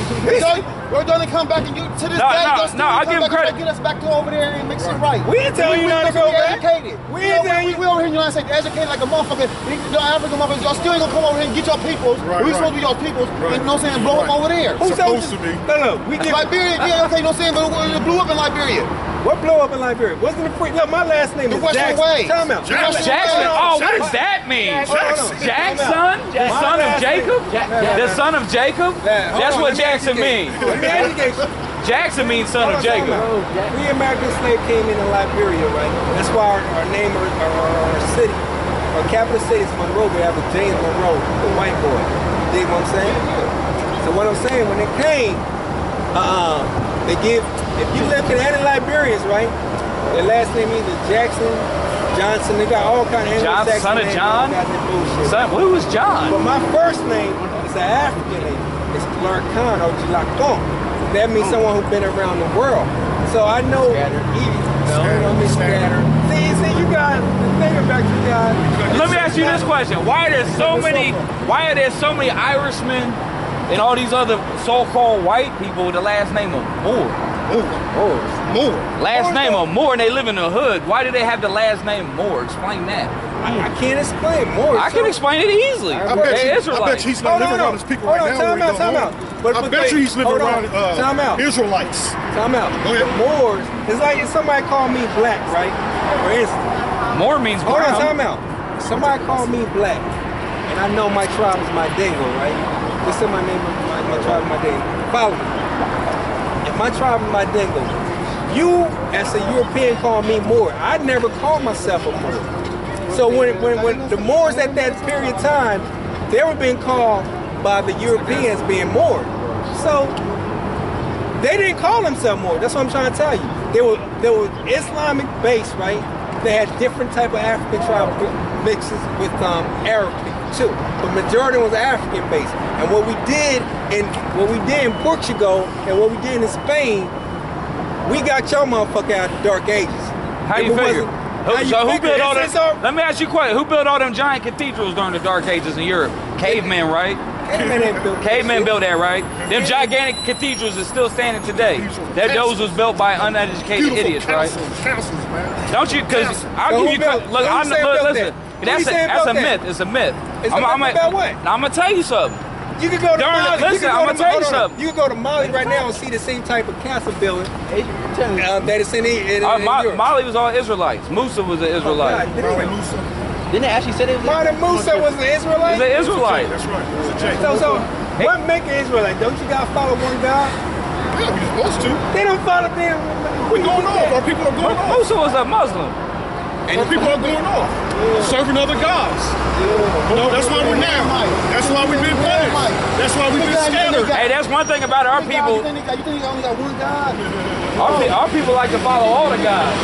We're going to come back and you to this day. I'll give them credit. Get us back to over there and mix it right. We didn't tell you not to go back. Educated. We over here in the United States educated like a motherfucker. The African motherfuckers, y'all still ain't gonna come over here and get your peoples. We supposed to be your peoples. And you know what I'm saying? Blow up over there. Who's supposed to be? No, we get Liberia. Yeah, okay, you know what I'm saying? But it blew up in Liberia. What blew up in Liberia? Wasn't it free? Look, my last name is Western Jackson. Way. Time out. Jackson? Oh, what does that mean? Jackson? The son of Jacob? The son of Jacob? That's what Jackson means. Let me educate you. Jackson means son of Jacob. We American slave came into Liberia, right? That's why our name, our city, our capital city is Monroe. We have a James Monroe, the white boy. You dig what I'm saying? So what I'm saying, when they came, they give, if you look at any Liberians, right? Their last name either Jackson, Johnson, they got all kind of John, son of John? Son, who was John? But my first name is an African name. It's Clark Khan or Jilakon. That means someone who's been around the world. So I know scattered. See, you got the thing about you guys. Let me ask you this question. Why are there so many Irishmen and all these other so-called white people with the last name of Moore? Moore. Last name of Moore, and they live in the hood. Why do they have the last name Moore? Explain that. I can't explain Moore. I can explain it easily. I bet you he's not living around his people right now. Time out. I bet you he's living around Israelites. Time out. Moors, it's like if somebody called me black, right? For instance. Moore means brown. Hold on, time out. Somebody called me black, and I know my tribe is my Dingo, right? This is my name, my tribe is my Dingo. Follow me. If my tribe is my Dingo, you as a European call me Moor. I never called myself a Moor. So when the Moors at that period of time, they were being called by the Europeans being Moor. So They didn't call themselves Moors. That's what I'm trying to tell you. They were Islamic based, right? They had different type of African tribal mixes with Arab people too, but majority was African based. And what we did in Portugal and what we did in Spain, we got your motherfucker out of the Dark Ages. How you figure? Who built all them? Let me ask you a question. Who built all them giant cathedrals during the Dark Ages in Europe? Cavemen, right? Cavemen built that, right? Them gigantic cathedrals are still standing today. Those was built by uneducated idiots, right? Castles, man. Don't you? Because I'll give you. Listen. That's a myth. It's a myth. About what? I'm gonna tell you something. You can go to Mali. Listen, I'm gonna tell you something. You can go to Mali right now and see the same type of castle building that is in Europe. Mali was all Israelites. Musa was an Israelite. Didn't they actually say they was Martin Musa was an Israelite? He's an Israelite. That's right. So what make an Israelite? Don't you gotta follow one God? Yeah, we're supposed to. They don't follow them. We're going off. Our people are going off. Musa was a Muslim. Our people are going off. Serving other gods. No, that's why we're now. That's why we've been punished. That's why we've been scattered. Hey, that's one thing about our people. You think they only got one God? Our people like to follow all the gods.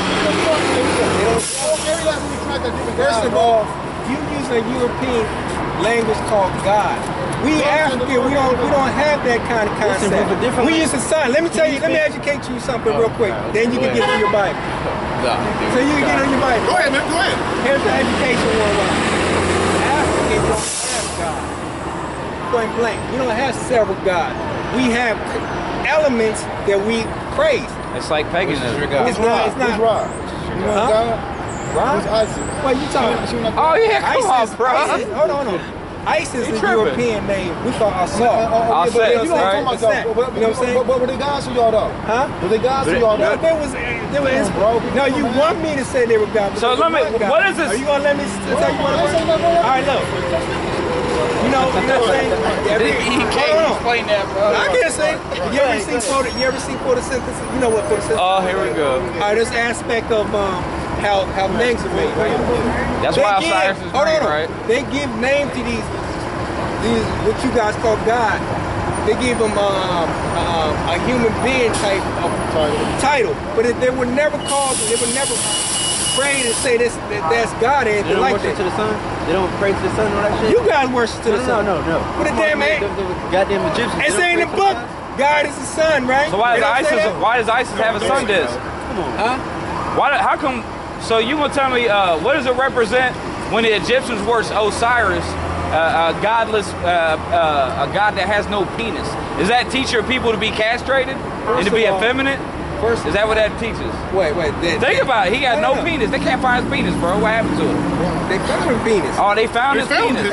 First of all, you use a European language called God. We African, we don't have that kind of concept. We use a sign. Let me educate you something real quick. Then you can get to your Bible. So you can get on your Bible. Go ahead, man. Go ahead. Here's the education 101. Africans don't have God. Point blank. We don't have several gods. We have elements that we praise. It's like paganism. It's not. Who's Ra? You know God? Right? Who's Isis? What you talking about? Oh yeah, come on, bro. Hold on. ISIS is a European name. We call Assad. Assad, You know what I'm talking about? You know what I'm saying? But were they gods to y'all though? Huh? Were they gods to y'all No, though? they were no, you want me to say they were gods. So let me. What is this? Are you gonna let me tell you what it was? All right, look. You know what I'm saying? He can't explain that, bro. I can't say. You ever see photosynthesis? You know what photosynthesis is? Oh, here we go. All right, this aspect of how things are made, right? That's why Osiris is green, right? They give name to these what you guys call God. They give them a human being type of title, but they were never called. They were never pray to say that's God or anything like that. They don't worship to the sun? They don't pray to the sun or that shit? You guys worship to the sun. No. What a damn ain't. Goddamn Egyptians. It's in the book. God is the sun, right? So why does ISIS have a sun disk? Come on. Huh? How come? So you gonna tell me what does it represent when the Egyptians worship Osiris, a godless, a god that has no penis? Does that teach your people to be castrated and to be effeminate? Is that what that teaches? Wait. Think about it. He got no penis. They can't find his penis, bro. What happened to it? They found his penis. Oh, they found his penis.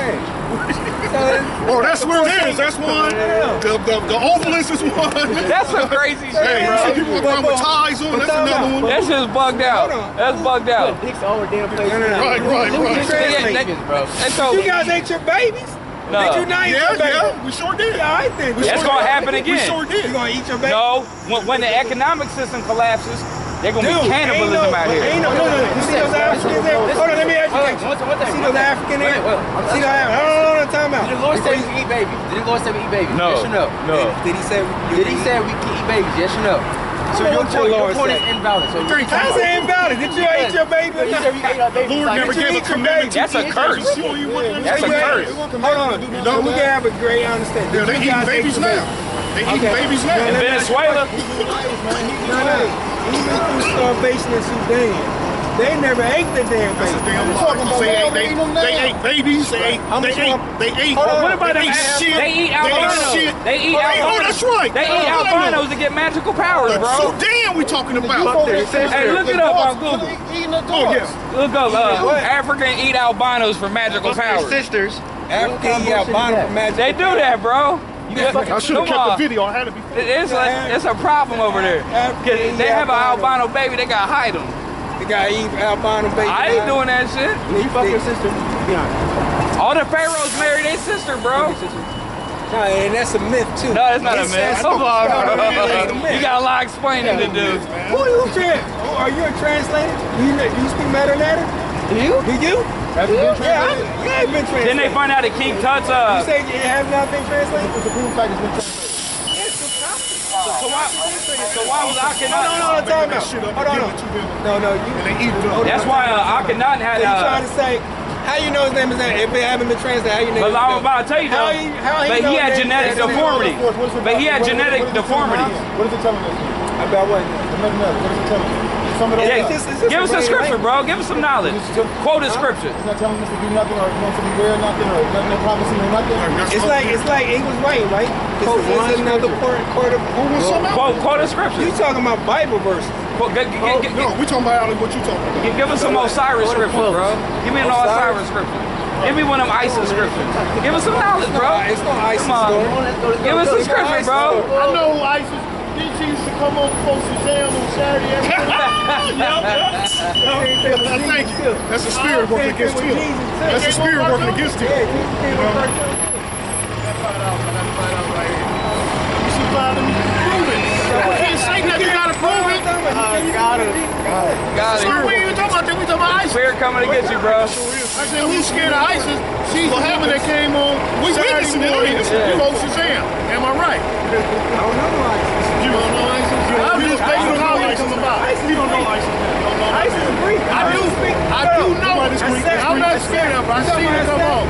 Oh, that's where it is. That's one. The ovalus is one. That's some crazy shit, Hey, bro. you see people come with ties on. That's another one. That shit's bugged out. That's bugged out. Dicks all over damn place. Right. You guys ate your babies? No. Did you not eat your baby? Yeah, we sure did. Yeah, I think That's going to happen again. We sure did. You gonna eat your baby? No, when the economic system collapses, they're going to be cannibalism out here. No. You see those Africans there? Hold on, let me educate you. See those African there? See those African? Hold on, time out. Did the Lord say we can eat babies? Did the Lord say we eat babies? No. Yes or no? No. Did he say we can eat babies? Yes or no? So your point is invalid. So how's it invalid? Did you eat your baby? You said we ate our babies. Lord never gave a commandment. That's a curse. That's a curse. Hold on. No, we can have a great understanding. Yeah, they eat babies now. They eat babies now. In Venezuela? Even through starvation in Sudan, they never ate the damn That's a baby. damn lie. They ate babies. They ate. What about them? Shit. They eat albinos. They eat albinos. Oh, that's right. They eat albinos to get magical powers, So bro. damn, we talking about. Hey, look it up on Google. Oh yeah. Look up African eat albinos for magical powers. Sisters. African eat albino for magic. They do that, bro. I should have kept the video. I had it before. It's a problem over there. They have an albino baby. They gotta hide them. They gotta eat albino baby. I ain't doing that shit. You fuck your sister. Be honest. All the pharaohs married their sister, bro. No, and that's a myth too. No, it's not a myth. Come on, bro. You got a lot of explaining to do. Are you a translator? You speak Maronata? Do you? Have you been translated? Yeah, I've been translated. Then they find out that King Tut's You say you have not been translated? It's a proof fact it's been translated. So why was Akhenaten? No, time out. No, and they eat it up. That's why Akhenaten had. He's trying to say, how you know his name is that? If it haven't been translated, how you know? But I was about to tell you though. But he had genetic deformity. But he had genetic deformities. What is it telling us? About what? What is it telling us? Some of those. Yeah, give us some scripture, bro. Give us some knowledge. Quote a scripture. It's not telling us to do nothing, or to be weird, nothing, or nothing, prophecy, or nothing. It's like he was right, right? It's another part of Quote a scripture. You talking about Bible verses? No, we talking about what you talking about. Give us some Osiris scripture, bro. Give me an Osiris scripture. Give me one of them ISIS scriptures. Give us some knowledge, bro. It's no ISIS. Come on. Give us some scripture, bro. I know ISIS. She used to come on post Shazam on Saturday. Thank you. That's the spirit working against him. That's the spirit working against him. We can't say nothing. You gotta prove it. Got it. So we ain't even talking about that. We talking about ISIS. Spirit coming to get you, bro. I said, who's scared of ISIS? She's the woman that came on Saturday morning. You know Shazam. Am I right? I don't know ISIS. You don't know ISIS? I'm just based on how ISIS about. You don't know ISIS. ISIS is Greek. I do know. I'm not scared of her. I see her come on.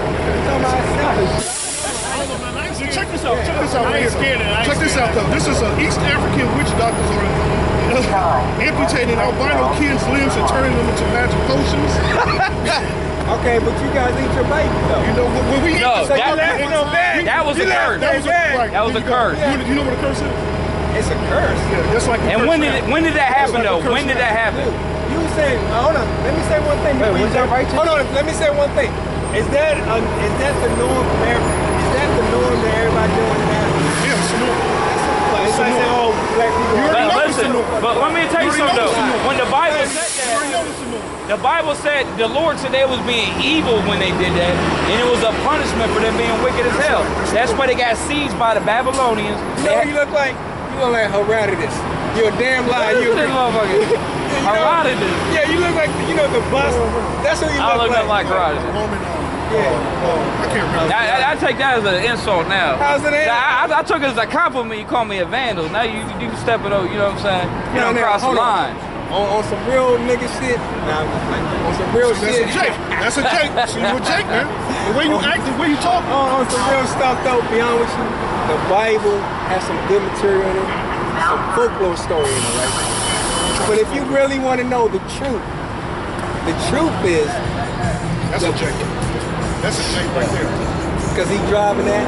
Check this out. Check this out. I ain't scared of it. Check this out though. This is an East African witch doctors are amputating albino kids' limbs and turning them into magic potions. Okay, but you guys eat your baby though. You know when we No, that was a curse. That was a curse. You know what a curse is? It's a curse. Yeah, that's like. And when did that happen though? When did that happen? You say, hold on. Let me say one thing. Hold on. Let me say one thing. Is that the norm for everybody? Is that the norm that everybody doing now? Yeah, it's normal. It's like saying, oh, black people. But listen, but let me tell you something though. When the Bible said that, the Bible said the Lord said they was being evil when they did that, and it was a punishment for them being wicked as hell. That's why they got seized by the Babylonians. You know what you look like? You look like Herodotus. You're a damn liar. You this motherfucker. Herodotus. Yeah, you look like the bust. That's what you I look look like. up like Herodotus. I can't remember. I take that as an insult now. How's it? I took it as a compliment. You call me a vandal. Now you step it over. You know what I'm saying? You don't cross the line. On some real nigga shit. Nah, on some real shit. That's a Jake. See you with Jake, man. The way you act, the way you talk. On some real stuff though, be honest with you, the Bible has some good material in it, some folklore story in it, right? But if you really want to know the truth is that's a Jake. That's a Jake right there. Because he's driving that.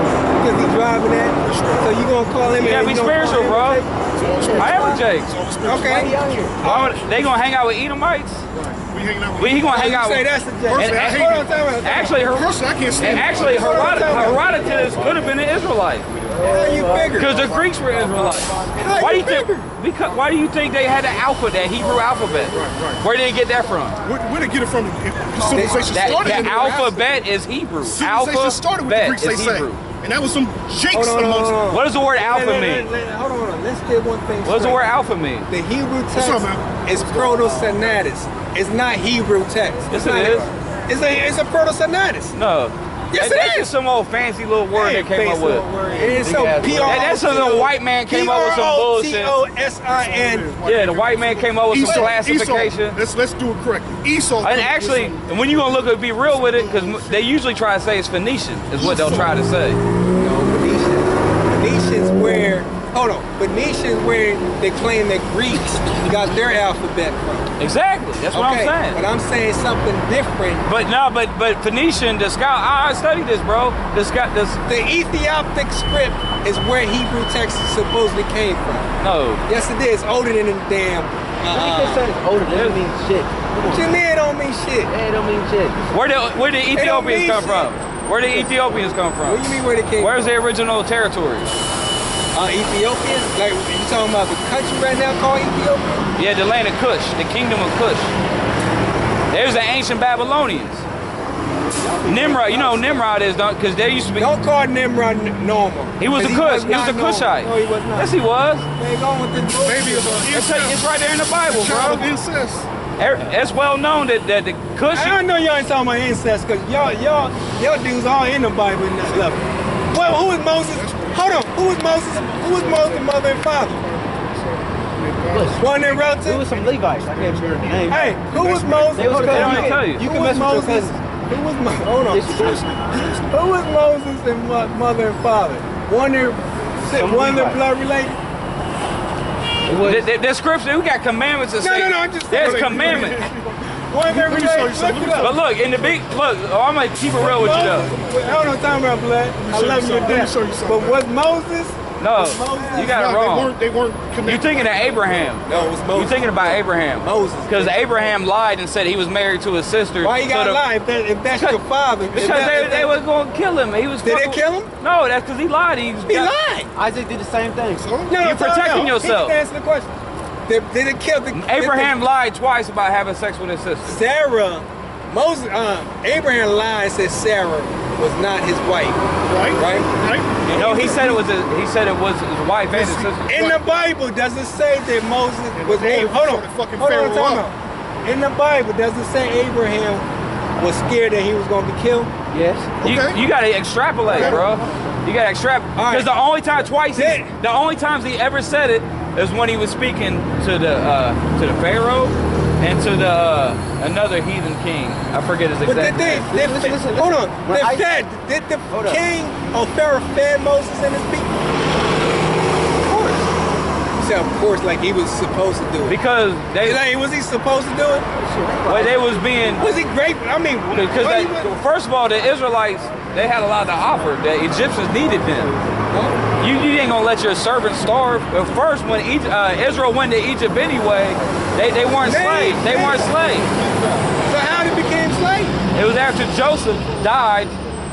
So you gonna call him? You gotta be spiritual, bro. I am a Jake. Okay. They gonna hang out with Edomites? We hanging out with. He gonna hang out with. Say that's the Jake. Actually, Herodotus could have been an Israelite. How you figure? Because the Greeks were Israelites. Why do you think they had the alphabet, that Hebrew alphabet? Right. Where did they get that from? Where did they get it from? Civilization started in the alphabet is Hebrew. Civilization started with the Greeks, they say. And that was some jakes amongst them. What does the word alpha mean? Hold on. Let's get one thing. What does the word alpha mean? The Hebrew text is Proto-Sinaiticus. It's not Hebrew text. Yes, it is. It's a Proto-Sinaiticus. No. Yes, that's just some old fancy little word they came up with. It's so that's some little white man came up with some bullshit. Protosin. Yeah, the white man came up with some classification. Let's do it correctly. Esau. And actually, when you gonna look at be real with it, because they usually try to say it's Phoenician, is what they'll try to say. No, Phoenicians where. Hold on, Phoenicians where they claim that Greeks got their alphabet from. Exactly, that's what I'm saying. But I'm saying something different. But Phoenician, I studied this, bro. The Ethiopic script is where Hebrew text supposedly came from. No. Yes, it is. Older than the damn. It's older. That don't mean shit. What you mean it don't mean shit? Yeah, it don't mean shit. Where did Ethiopians come from? Where did Ethiopians come from? What do you mean where they came from? Where's their original territory? Ethiopia? Like, you talking about the country right now called Ethiopia? Yeah, the land of Cush, the kingdom of Cush. There's the ancient Babylonians. Nimrod, you know who Nimrod is, because there used to be... Don't call Nimrod normal. He was a Cush. He was a Cushite. No, he was not. Yes, he was. They going with the baby of it's right there in the Bible, bro. Incest. It's well known that the Cush... I know y'all ain't talking about incest, because y'all dudes all in the Bible in that level. Well, who is Moses? Hold on. Who was Moses' mother and father? One of their relatives? It was some Levites. I can't remember the name. Hey, who was Moses? They was Hold on, cousins. tell you. Who You can was mess with your Moses? cousins. Who was Moses? Hold on. Who was Moses and mother and father? One of their blood related? The scripture, we got commandments that say. No, I'm just there's saying. commandments. One of their Let me show you related? something. Look it up. But look, in the big, I'm gonna keep it real with you though. Hold on, talking about blood. I show love you you to something. Let me death. show you something. But was Moses? No, you got it wrong. They weren't You're connected. thinking of Abraham. No, it was Moses. You're thinking about Abraham. Moses. Because Abraham lied and said he was married to his sister. Why you gotta lie if that's your father? Because they were going to kill him. He was. Did they kill him? No, that's because he lied. He lied. Isaac did the same thing. No, You're protecting yourself. He answer the question. Did it kill the Abraham lied twice about having sex with his sister. Sarah, Abraham lied and said Sarah was not his wife. Right? No, he said it was his wife and his sister. In the Bible, does it say that Moses was Abraham? Hold on, time out. In the Bible, does it say Abraham was scared that he was going to be killed? Yes. You got to extrapolate, bro. You got to extrapolate. Because the only times he ever said it is when he was speaking to the Pharaoh and to the another heathen king. I forget his exact name. Listen. Hold on. Did the king of Pharaoh fed Moses and his people? Of course. You said of course, like he was supposed to do it. Because was he supposed to do it? Well, they was being. Was he great? I mean, because first of all, the Israelites, they had a lot to offer. The Egyptians needed them. You ain't gonna let your servants starve. But first, when Israel went to Egypt anyway, they weren't slaves. They weren't slaves. So how they became slaves? It was after Joseph died.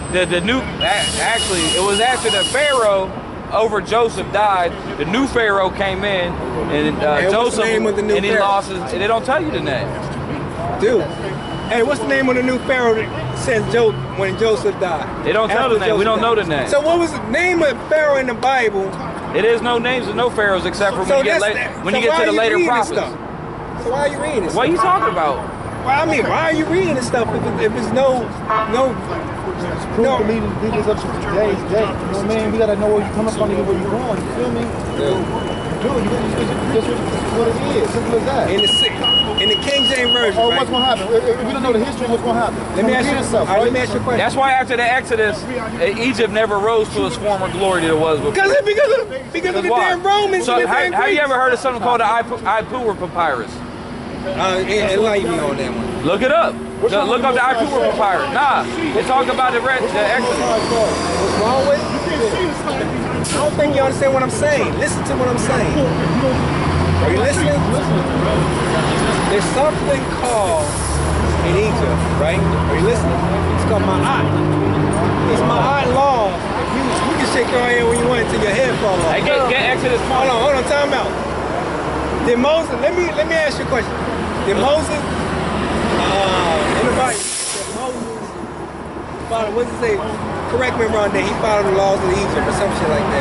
It was after the Pharaoh over Joseph died. The new Pharaoh came in, and Joseph, and he lost his. They don't tell you the name. Dude. Hey, what's the name of the new Pharaoh that says when Joseph died? They don't tell the name. We don't know the name. So what was the name of Pharaoh in the Bible? It is no names of no pharaohs except for when you get to the later prophets. So why are you reading this? What are you talking about? Well, I mean, why are you reading this stuff if it's no? Proof to me to do this up to today's date. You know what I mean? We gotta know where you coming from and where you're going. You feel me? This is what it is. Simple as that. In the King James Version, oh, what's gonna happen? If we don't know the history, what's gonna happen? Let me ask you a question. That's why after the Exodus, Egypt never rose to its former glory that it was before. Because of the damn Romans. So have you ever heard of something called the Ipuwer Papyrus? Enlighten me on that one. Look it up. Look up the Ipuwer Papyrus. Nah, they talk about the Exodus. What's wrong with it? I don't think you understand what I'm saying. Listen to what I'm saying. Are you listening? There's something called in Egypt, right? Are you listening? It's called Ma'at. It's Ma'at law. You can shake your hand when you want it till your head fall off. Hey, get Exodus. Hold on, time out. Did Moses, let me ask you a question. Did Moses, in the Bible, did Moses follow, what does it say? Correct me if I'm wrong, that he followed the laws of Egypt or some shit like that.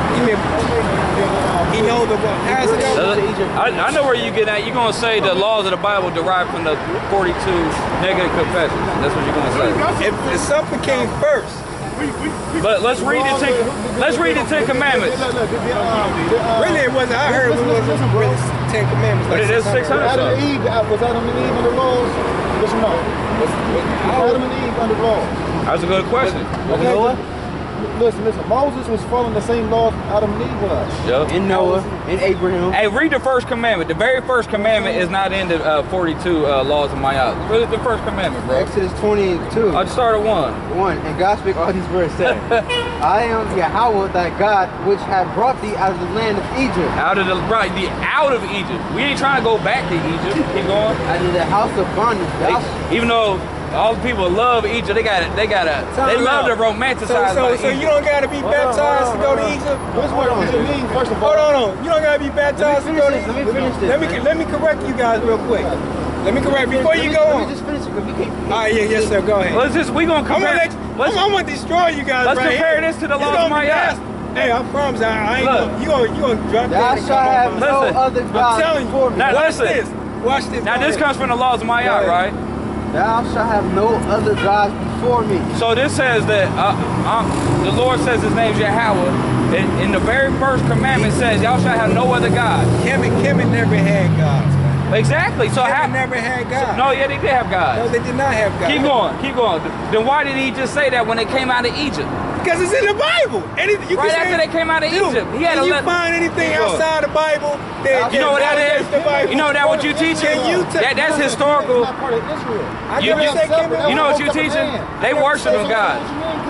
He knows the what? How's it going? I know where you get at. You're going to say the laws of the Bible derived from the 42 negative confessions. That's what you're going to say. If something came first. But let's read the Ten Commandments. Really, it wasn't. I heard it wasn't really Ten Commandments. But it is 600 Adam and Eve, was Adam and Eve under laws? Yes or no? Was Adam and Eve under laws? That's a good question. Okay. Listen, Moses was following the same laws Adam and Eve was. Yep. In Noah, in Abraham. Hey, read the first commandment. The very first commandment is not in the 42 laws of Ma'at. Read the first commandment, bro. Exodus 22. I'll start at 1. And God spake all these words, saying, I am Yahweh thy God, which have brought thee out of the land of Egypt. Out of Egypt. We ain't trying to go back to Egypt. Keep going. Out of the house of bondage. Even though all the people love Egypt, they love to romanticize. So you don't gotta be baptized to go to Egypt. What's what Egypt mean? First of all, hold on. You don't gotta be baptized to go to Egypt. Let me finish this. Let me correct you guys real quick. Let me correct before you go on. Let me just finish it, because we can't. All right, yes, sir. Go ahead. We gonna compare. I'm gonna destroy you guys. Let's right compare here. this to the laws of Ma'at. Hey, I promise I ain't gonna. You gonna drop Thou that. shalt have no other God I'm telling you. before me. Now Watch listen. this. Watch this. Now this comes from the laws of Ma'at, right? Thou shalt have no other gods before me. So this says that the Lord says his name's Yahweh. In the very first commandment says, y'all shall have no other God. Kemet never had gods, man. Exactly. So Kemet never had gods. No, yeah, they did have gods. No, they did not have gods. Keep going, keep going. Then why did he just say that when they came out of Egypt? Because it's in the Bible. You Right after they came out of Egypt. He had can you find anything outside the Bible that you know what that is? You know that what you teaching? That's historical. You know what you teaching? They worship them God.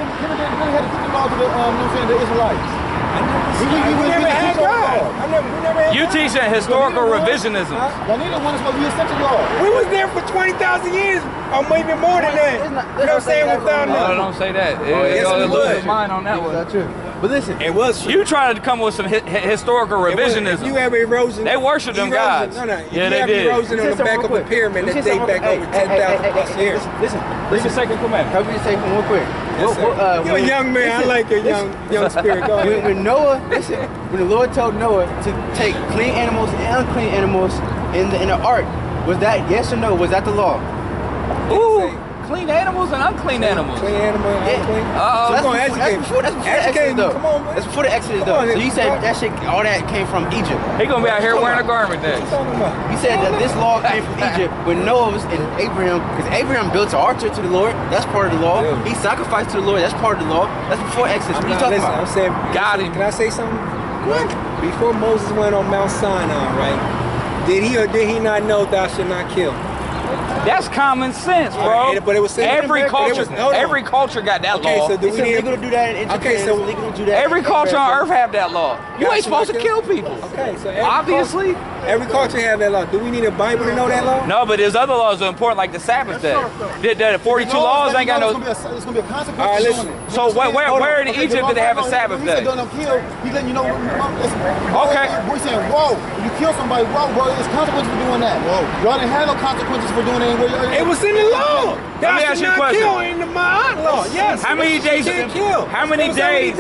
We never had God. You teaching historical revisionism. We was there for 20,000 years, or maybe more than that. You know what I'm saying? Without no, don't say that. Yes, It loses mine on that one. That's true. But listen, it was true. You trying to come with some historical revisionism. You have erosion. They worship them gods. No. Yeah, they did. Erosion on the back of a pyramid that date back over 10,000 plus years. Listen. Read the second commandment. Can we just say real quick? You're a young man. I like your young spirit. Go ahead. When Noah, listen, when the Lord told Noah to take clean animals and unclean animals in the ark, was that yes or no? Was that the law? Ooh, clean animals and unclean animals. Clean animal and unclean. That's before the Exodus, though. Come on, man. That's before the Exodus, though. So you said that shit, all that came from Egypt. He gonna be out here wearing a garment next. You said that this law came from Egypt when Noah was in Abraham, because Abraham built an altar to the Lord. That's part of the law. He sacrificed to the Lord. That's part of the law. That's before Exodus. What are you talking about? I'm saying, got him. Can I say something? Right. Before Moses went on Mount Sinai, right? Did he or did he not know thou should not kill? That's common sense, bro. But it was every culture got that law. So do we need to do that in Japan? So legal to do that. Every culture on earth have that law. You ain't supposed to kill people. Okay, so obviously. Every culture have that law. Do we need a Bible to know that law? No, but there's other laws that are important, like the Sabbath day. The 42 laws ain't got no. It's gonna be a consequence. All right, listen. So where in Egypt did they have a Sabbath day? Don't kill. He's letting you know. Okay. We're saying, whoa, if you kill somebody, whoa, bro, there's consequences for doing that. Whoa. Y'all didn't have no consequences for doing it. It was in the law. Let me ask you a question. Kill in the Ma'at law. Yes. How many days? How many days?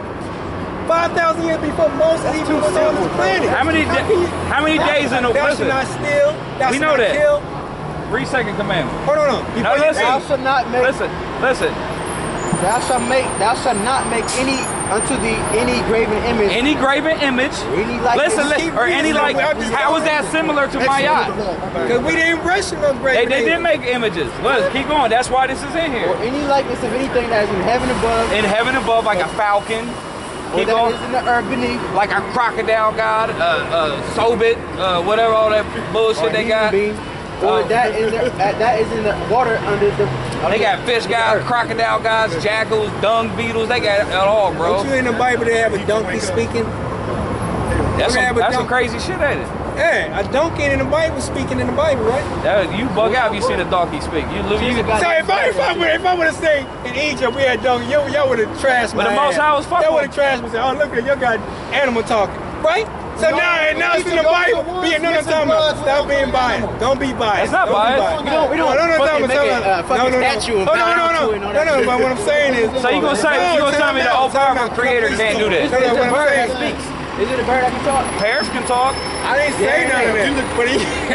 5,000 years before Moses even was on this planet. How many days in the Thou shalt not steal. Thou shalt not kill. Read second commandment. Hold on. No, listen. Thou shalt not make. Listen. Thou shalt not make unto thee any graven image. Any graven image. Any likeness. Listen, or any like. How is that similar to Ma'at? Because we didn't brush those graven They did make images. Look, keep going. That's why this is in here. Or any likeness of anything that is in heaven above. In heaven above, like a falcon. Or that is in the earth beneath. Like a crocodile god, Sobit, whatever all that bullshit they got. Or that is in the water under the. They got fish guys, crocodile guys, jackals, dung beetles. They got it all, bro. Don't you in the Bible they have a donkey speaking? That's some crazy shit, ain't it? Yeah, a donkey in the Bible speaking in the Bible, right? You bug out if you seen a donkey speak. So if I would have stayed in Egypt, we had donkey, y'all would have trashed me. But the Most High was fucking. Y'all would have trashed me and said, oh, look at y'all got animal talking, right? So now it's in the Bible. Stop being biased. Don't be biased. It's not biased. We don't make a fucking statue of No, but what I'm saying is. So you gonna tell me the all-powerful creator can't do this? It's a bird that speaks. Is it a bird that can talk? Parrots can talk. I didn't say none of that. But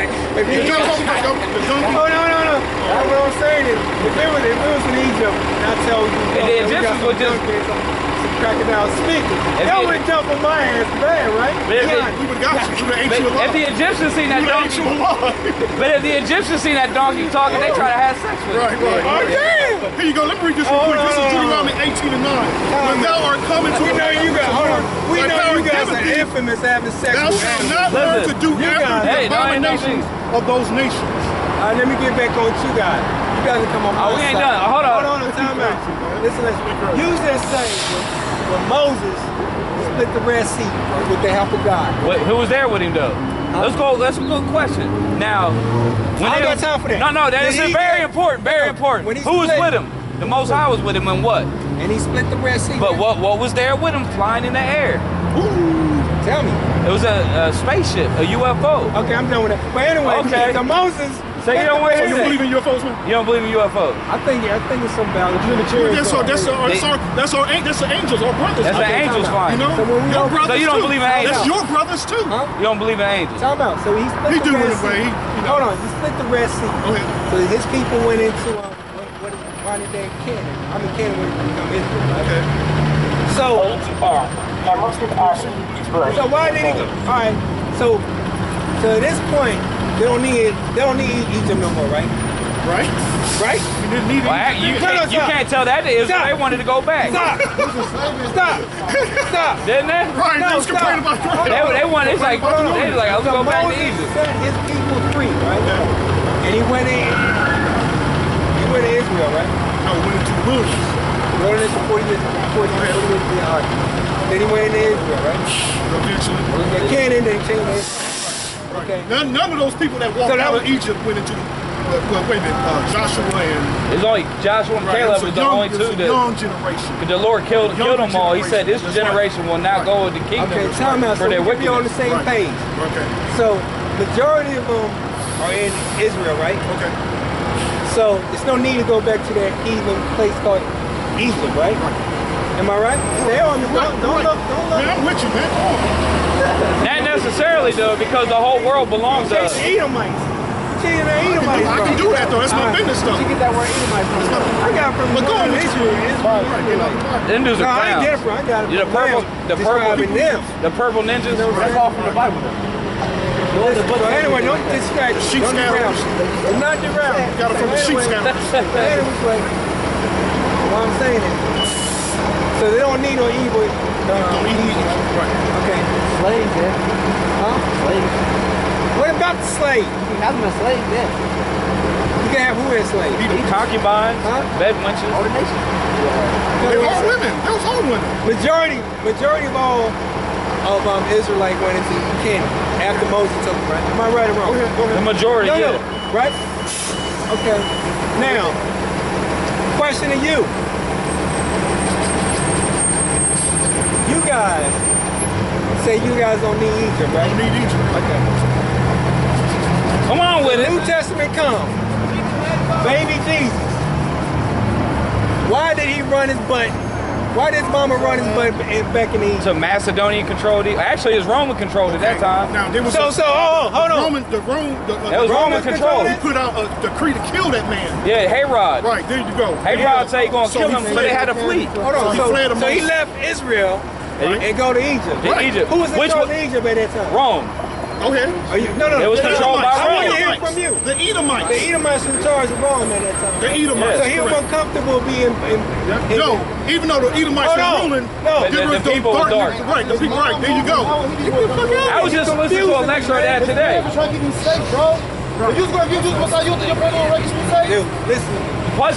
no. What I'm saying is, if it was in Egypt, I tell you, the Egyptians would just crocodile speaking. Y'all would jump on my ass bad, right? If the Egyptians seen that donkey, but if the Egyptians seen that donkey talking, they try to have sex with it. Right. Oh damn! Here you go. Let me read this real quick. This is Deuteronomy 18:9. When thou art coming to we know you guys are infamous having sex thou with shalt animals. not learn to do after the abominations of those nations. All right, let me get back on you guys. You guys can come on my we ain't side. done. Hold on. Hold on, time out. Listen. Use that same when Moses split the Red Sea with the help of God. Who was there with him though? Let's go. That's a good question. Now, when I don't got time for that. No, that is very important. Very important. Who was with him? The Most High was with him, and what? And he split the Red Sea. But what was there with him flying in the air? Tell me. It was a spaceship, a UFO. Okay, I'm done with that. But anyway, so Moses Say you don't want to You hear believe that. in UFOs, man? You don't believe in UFOs. I think it's some balance. That's our angels, our brothers. That's the Okay, angels time out. fine. You know, So when we your don't- brothers So you don't too. believe in angels? That's your brothers too. Huh? You don't believe in angels. Time out. So he split He the do Red in a Sea. way. Hold on. He split the Red Sea. Go ahead. So his people went into why did they Canaan? I mean Canaan went to become Israel. Right? Okay. So why did he go? All right. So at this point, they don't need Egypt no more, right? Right? Right? You didn't need Well, it. you can't tell that to Israel. Stop. They wanted to go back. Stop! Stop! Didn't they? Right, No, they was complaining stop. about They wanted, it's like, they was like, let's go back to Moses Egypt. set his people free, right? And he went to Israel, right? No, went into the wilderness. Wilderness for 40 years, 40 years behind. Then he went into Israel, right? Eventually. They Canaan, they changed it. Okay. None of those people that walked So that out was- of Egypt went into wait a minute, Joshua and It's only Joshua and Caleb it was the only it was two a that, young generation. because the Lord killed them all. He said this That's right. generation will not go in the kingdom Okay, time out. for So their we can be on the wickedness. same Right. page. Okay. So majority of them are in Israel, right? Okay. So there's no need to go back to that heathen place called Egypt, right? Am I right? They on the don't look. Man, I'm with you, man. Not necessarily though, because the whole world belongs to us. Edomites. Edomites. I can do that though. That's my business stuff. You get that word Edomite from? I got it from But go on, Israel. Them dudes No, are I ain't clowns. get it from. I got it Yeah, from the the purple ninjas. That's all from the Bible. So anyway, don't distract. Sheep Don't derail. scavengers. Do not derail. Got it from the sheep scavengers. Anyway, what I'm saying is, so they don't need no evil. Don't eat Egypt. Right. Okay. Slaves, yeah. Huh? Slaves. What about the slave? You can have them as slaves, yeah. You can have who as slave? Concubines, Huh? bedwenches. All the nations. They were all women. They was all women. Majority of all of Israelites went into Canaan after Moses took them, right? Am I right or wrong? The majority, No, yeah. right? Okay. Now, question to you. You guys say you guys don't need Egypt, right? Don't need Egypt. Okay. Come on with it. New Testament comes. Baby Jesus. Why did he run his butt? Why did his mama run his butt back in Egypt? So Macedonian controlled it. Actually, it's Roman controlled at that time. Now there was So, hold on. the That was Roman control. He put out a decree to kill that man. Yeah, Herod. Right, there you go. Herod said he gonna kill him, so they had to flee. Hold on. So he fled So he amongst- left Israel Right. and go to Egypt. To Egypt. Who was in Which charge was- of Egypt at that time? Rome. Go ahead. No. It was the controlled by Edomites. I want to Rome. hear from you. The Edomites. The Edomites in charge of Rome at that time. The Edomites. So he was correct. uncomfortable being in No, even though the Edomites Hold were on. ruling, No. there was The people were dark. Right, the people, right, there you go. I was just listening to a lecture of that today. Trying to keep me safe, bro. If you was going to do what's out, you think your brother gonna make you safe? Dude, listen. Plus,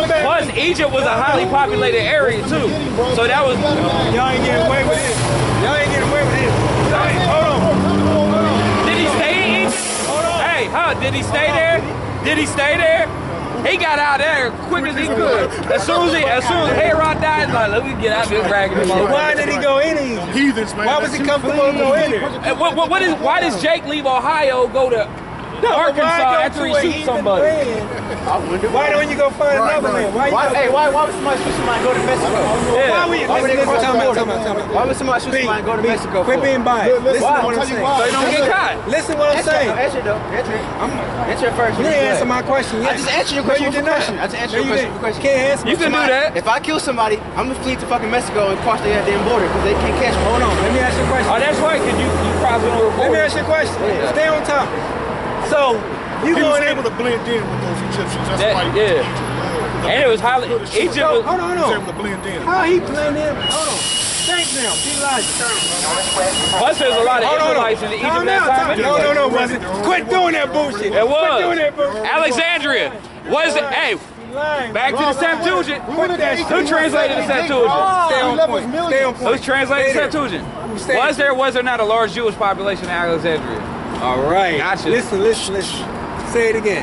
Egypt was a highly populated area too. So that was. Y'all ain't getting away with it. Y'all ain't getting away with it. Hold on. Did he stay in Egypt? Hey, did he stay there? Did he stay there? He got out there quick as he could. As soon as Herod died, like, let me get out this raggedy So motherfucker. why did he go in Egypt? Heathens, man. Why was he comfortable to go in there? And why does Jake leave Ohio, go to Why Arkansas go after he to a shoots heathen somebody? land? Why don't you go find another land? Why would somebody shoot somebody and go to Mexico? Why would you listen? Tell me. Why would somebody shoot somebody and go to Mexico? Quit being biased. Listen to what I'm saying. So you don't get caught. Listen to what I'm saying. Answer it though. Answer it. Answer it first. You didn't answer my question yet. I just answered your question with a question. I just answered your question with a question. Can't answer. You can do that. If I kill somebody, I'm gonna flee to fucking Mexico and cross the goddamn border because they can't catch me. Hold on. Let me ask you a question. Oh, that's right, because you crossing over Let me border. ask you a question. Stay on topic. So you He was going in? able to blend in with those Egyptians. That's That- why. yeah. And it was highly. Egypt was. Hold on. He was able to blend in. How he blend in? Hold on. Think now. Be logic. Plus, there's a lot of Israelites in Egypt that time. anyway. No, wasn't. Quit doing that bullshit. It was. Quit doing that bullshit. Alexandria. Was it? Hey, back to the Septuagint. Who translated the Septuagint? Stay on point. Stay on point. Who translated the Stay there. Septuagint? Stay Was there. there not a large Jewish population in Alexandria? All right. Gotcha. Listen. Say it again.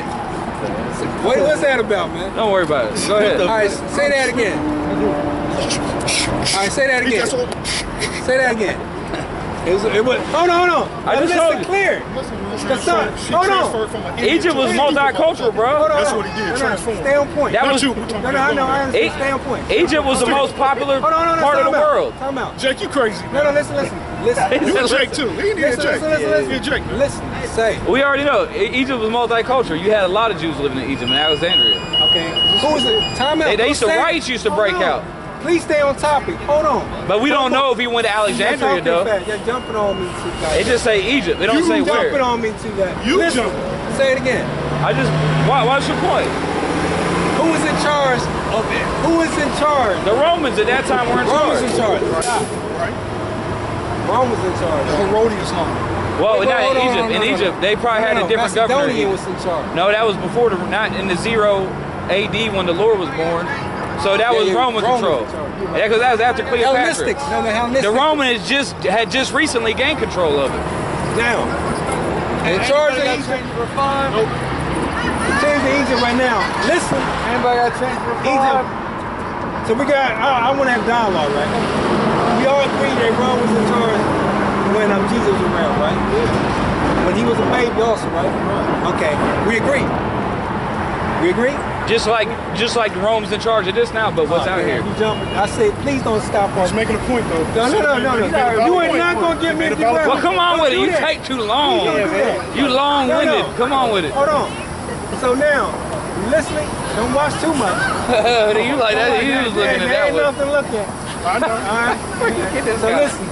What's that about, man? Don't worry about it. Go ahead. All right, say that again. All right, say that again. Say that again. It was. Hold on. I just told you. Clear. She transferred from an Egypt was multicultural, bro. That's what he did. Transform. Stay on point. That was you. I know. Stay on point. Egypt was the most popular part of the world. Time out. Jake, you crazy. No, listen. You a Jake too. He need a Jake. Listen. You a Jake. Listen. Say. We already know Egypt was multicultural. You had a lot of Jews living in Egypt and Alexandria. Okay. Who was it? Time out. They used to riots used to break out. Please stay on topic. Hold on. But we don't know if he went to Alexandria though. You're jumping on me too fast. They just say Egypt. They don't say where. You're jumping on me too fast. Listen. Say it again. What's your point? Who was in charge of it? Who was in charge? The Romans at that time were in charge. Romans in charge. Right. Romans in charge. Herodias law. Well, not in Egypt. In Egypt, they probably had a different governor. Macedonian was in charge. No, that was before not in the 0 AD when the Lord was born. So that was Roman control. Yeah, because that was after Cleopatra. The Romans had just recently gained control of it. Now, in charge of Egypt. Nope. Change to Egypt right now. Listen. Anybody got change for Egypt. So we got, I want to have dialogue, right? We all agree that Rome was in charge when Jesus was around, right? When he was a baby also, right? Okay, we agree. We agree? Just like the Rome's in charge of this now, but what's out here? You jumping. I said, please don't stop us. He's making a point though. No. You ain't not gonna give me the debate. Well, come on with it. You take too long. You long-winded. Come on with it. Hold on. So now, you listening? Don't watch too much. You like that? He was looking at that There ain't one. nothing to look at. I know. All right. So listen.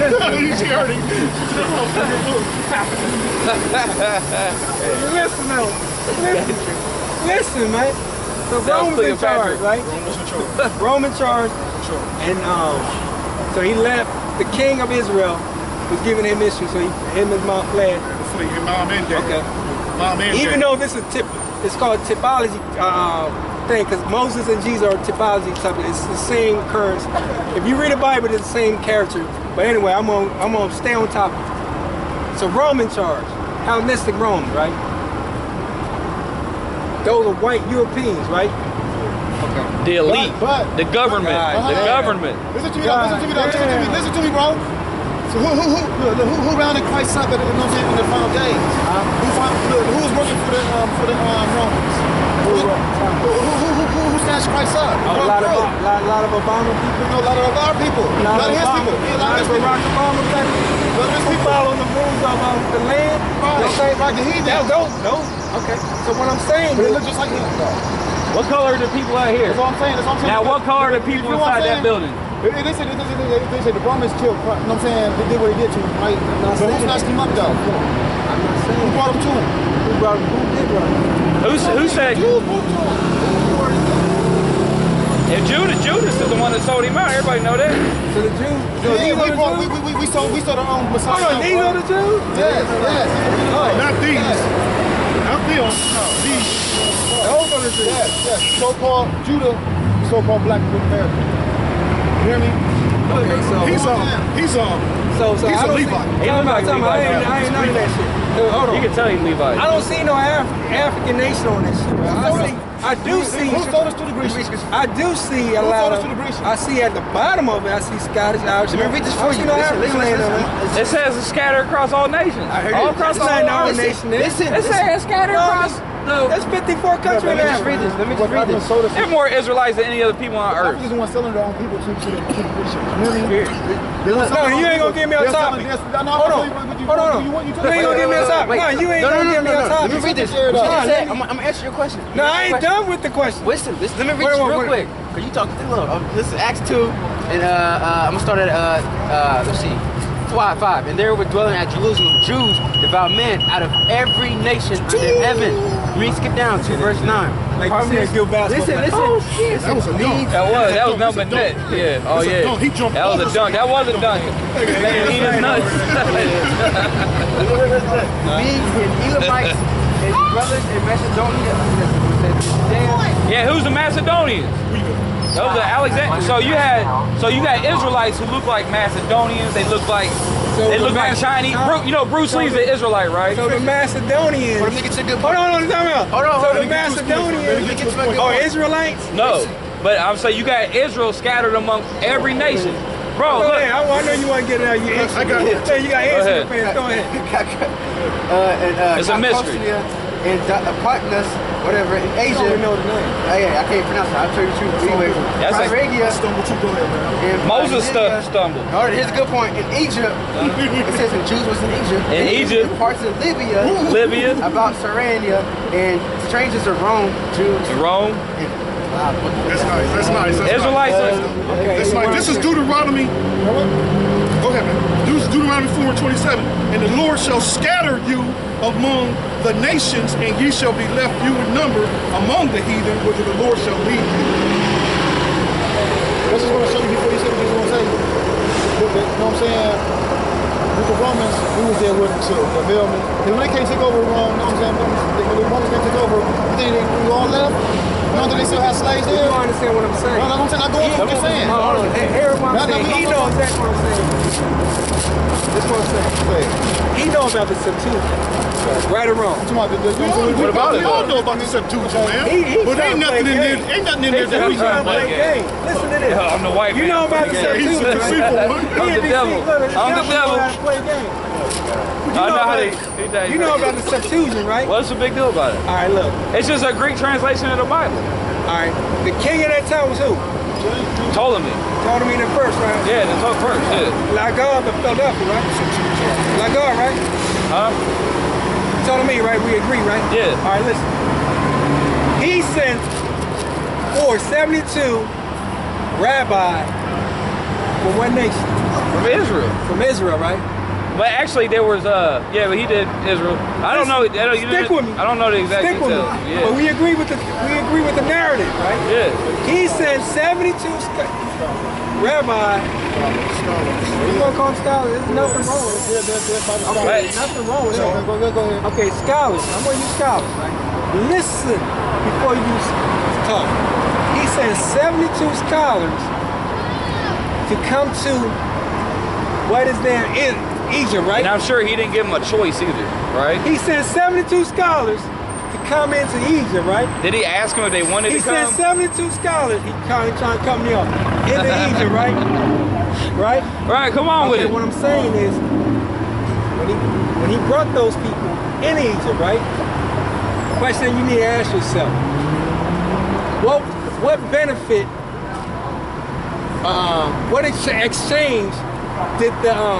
Listen now. Listen, man. So Rome's in charge, right? Rome in charge. And so he left. The king of Israel was giving him mission, so him and mom fled. Mom and dad. Okay. Mom and Even dad. though this is it's called typology thing, because Moses and Jesus are typology something. It's the same occurrence. If you read the Bible, it's the same character. But anyway, I'm gonna stay on topic. So Rome in charge, Hellenistic Rome, right? Those are white Europeans, right? Okay. The elite, the government, the government. Listen to me, bro. So who rounded Christ up in the final days? Who was working for the Romans? Who snatched Christ up? A lot of Obama people. No, a lot of people. A lot of his people. A lot of his people. Barack Obama people follow the rules of the land. Right, the heathen. Those. Okay. So what I'm saying They is, look just like him. What color are the people out here? That's what I'm saying. Now, what color are the people inside that building? They say the Romans killed Christ. You know what I'm saying? They did what they did to him, right? But who snatched him up, though? I'm not saying. Who brought him to him? Who did run? Who said? Jews brought him to him. If Judas is the one that sold him out, everybody know that. So the Jews. So Yeah, we we sold our own Messiah. Hold on, these are the Jews? Yes. Not these. Not them. No, these. Those are the Jews. Yes. So-called Judah, so-called black people in America. You hear me? Okay, so He's so he's I a don't Levite. see- He look like I ain't none of that shit. Hold on. You can tell he's Levi. I don't see no African nation on this shit. I do see. Who sold us to the Grecians? I do see a lot of. to the Grecians? I see at the bottom of it. I see Scottish, Irish. Let me read this for you. It says it's scattered across all nations. All across It's all not our nations. nation. It says it's scattered across. That's 54 countries in Africa. Let me just read this. There are more Israelites than any other people on earth. Africans are the ones selling their own people to the Grecians. You hear me? No, you ain't gonna give me a topic. Hold on. You ain't gonna give me a topic. No, you ain't gonna give me a topic. Let me read this. I'm gonna answer your question. No, I ain't done with the question. Listen, let me read this real quick. Cause you talk. Look, this is Acts 2, and I'm gonna start at let's see, 5. And there were dwelling at Jerusalem Jews, devout men out of every nation under heaven. We skip down to verse 9. Like you said, Gil basketball. Listen. Oh shit. That was a dunk. That was number net. Yeah. Oh That's a yeah. dunk. He jumped That was a over dunk. That was a dunk. Man, he is nuts. Medes and Elamites and brothers in Macedonia. Yeah, who's the Macedonians? Those are Alexander. So you got Israelites who look like Macedonians. They look like Chinese. You know Bruce Lee's an Israelite, right? So the Macedonians. Let me get to a good Hold point. on, time out. Hold on, So let the me get to a good point. Macedonians Let me get to a good are point. Israelites? No, but I'm saying you got Israel scattered among every nation. Bro, Go look. ahead. I know you want to get it out of your answer. I got it. Hey, you got Go answer ahead. your pants. Go ahead. It's a mystery. And Partners, whatever, in I Asia. don't know the name. I can't pronounce it. I'll tell you the truth. Anyway, That's like- Phrygia Stumble too, go ahead, man. and Moses Pisidia. stumbled. All right, here's a good point. In Egypt, it says the Jews was in Egypt. In Egypt. In parts of Libya. Libya. About Sarania. And strangers of Rome, Jews. Rome. That's nice. That's nice. That's Israelites. Nice. That's nice. This is Deuteronomy. Go ahead, man. This is Deuteronomy 4:27. And the Lord shall scatter you among the nations, and ye shall be left few in number among the heathen, whither the Lord shall lead you. This is what I showed you before you said what you was going to say. You know what I'm saying? With the Romans, we was there with them too. You feel me? And when they came take over Rome, you know what I'm saying? When the Romans came take over, you think we all left? You don't think they still have slaves there? You don't understand what I'm saying. No, that's what I'm saying. I go off what you're saying. Hold on. Hear what I'm saying. He knows exactly what I'm saying. That's what I'm saying. He knows about the Septuagint. Right or wrong? What about it, We all though? know about the Septuagint, man. He But ain't nothing in there. Ain't nothing in there that we He's trying to got. play game. Listen to this. I'm the white man. You know about the He's a Septuagint. deceitful one. I'm the devil. I'm the devil. How to play game. I know how they. You know about the Septuagint, right? What's the big deal about it? All right, look. It's just a Greek translation of the Bible. All right. The king at that time was who? Ptolemy. Ptolemy the first, right? Yeah, the top first. Yeah. Lagar of Philadelphia, right? Lagar, right? Huh? Ptolemy, right? We agree, right? Yeah. All right, listen. He sent 72 rabbi from what nation? From Israel. From Israel, right? But actually, there was yeah, but he did Israel. I don't know. Stick with me. I don't know the exact Stick with me. details. Yeah. But we agree with the narrative, right? Yeah. He sent 72 rabbi. You gonna call them scholars? There's nothing wrong with it. Okay, Right. nothing wrong with it. Go ahead. Okay, scholars. I'm gonna use scholars, right? Listen before you talk. He sent 72 scholars to come to what is there in Egypt, right? And I'm sure he didn't give him a choice either, right? He sent 72 scholars to come into Egypt, right? Did he ask him if they wanted He to come? sent 72 scholars. He trying to come here into Egypt, right? Right? Right, come on with Okay, it. what I'm saying is, when he brought those people in Egypt, right? Question you need to ask yourself: what benefit, what exchange did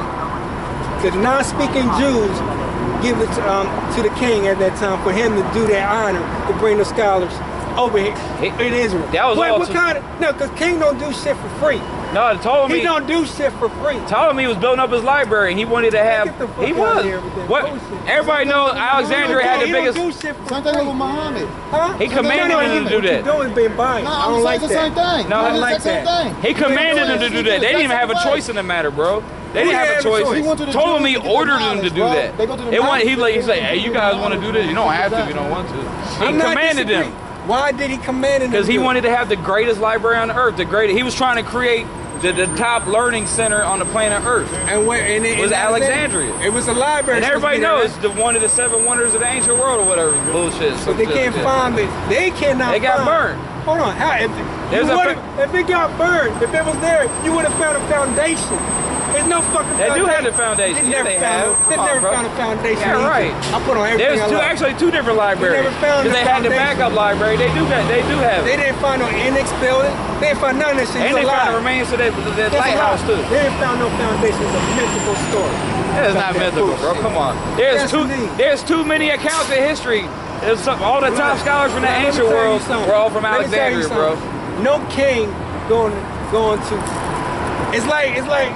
the non-speaking Jews give it to the king at that time for him to do that honor to bring the scholars over here in Israel? That was all what to- kind of? No, because king don't do shit for free. No, Ptolemy. He don't do shit for free. Ptolemy was building up his library, and he wanted to have. Get the fuck He out was. of here with that What? bullshit. Everybody knows Alexandria had the He don't biggest. do shit for Same thing free. with Muhammad. Huh? He commanded him to do What that. you doing is being biased. No, I don't like the same that. thing. No, I It's like the same that. thing. He commanded them to do that. They didn't even have a choice in the matter, bro. They didn't have a choice. He went to the Ptolemy Jews to get the ordered them to knowledge, do bro. that. They go to the It wasn't. He knowledge. like he said, "Hey, you guys want to do this? You don't have to if you don't want to." He I'm not commanded them disagreeing. Why did he command them? because he to do it? wanted to have the greatest library on earth. The greatest. He was trying to create the top learning center on the planet Earth. And where? And it was Alexandria. It was a library. And everybody supposed to be knows the one of the 7 wonders of the ancient world or whatever bullshit. there. But they can't find it. They cannot. They got find- burned. Hold on. How? There's If it got burned, if it was there, you would have found a foundation. There's no fucking. They do foundation. have the foundation. They Yeah, never they found. have. They Come on, never bro. found a foundation. Yeah, either. right. I put on everything. There's I like. actually 2 different libraries. never found Because the they had the foundation. backup library. They do have. They do have They it. didn't find no annex building. They didn't find none of that shit. And It's they a lie. found the remains of that That's a lighthouse lie. too. They didn't find no foundation. It's a mythical story. That is not mythical, bro. Come on. There's too many accounts of history. All the top scholars from the Now, let me ancient tell you world something. were all from Let me tell you Alexandria, bro. something. No king going to. It's like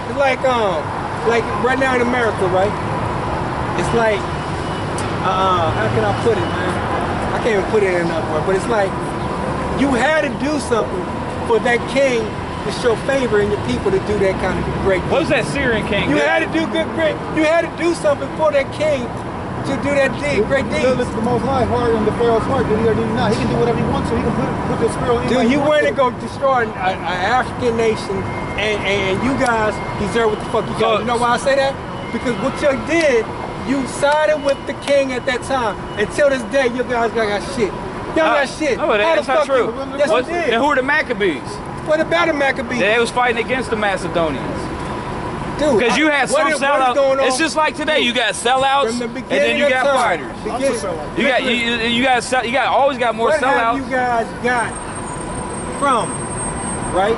right now in America, right? It's like how can I put it, man? I can't even put it in enough word, but it's like you had to do something for that king to show favor in your people to do that kind of great thing. What was that Syrian king? You had to do great. You had to do something for that king to do that deed, great deeds. The Most High heart and the Pharaoh's heart, did he or did he not? He can do whatever he wants to. He can put the spirit on Dude, anybody you he went to wants go destroy an African nation, and you guys deserve what the fuck you got. You know why I say that? Because what you did, you sided with the king at that time. Until this day, you guys got shit. Y'all got shit. No, How that's the not fuck true. Yes, What- you did. And who were the Maccabees? What about the Maccabees? They was fighting against the Macedonians. Dude, Because you had some what is going sellouts. on? It's just like today. You got sellouts, From the and then beginning you of got time. fighters. Begin- You got always got more What have sellouts. you guys got from, right?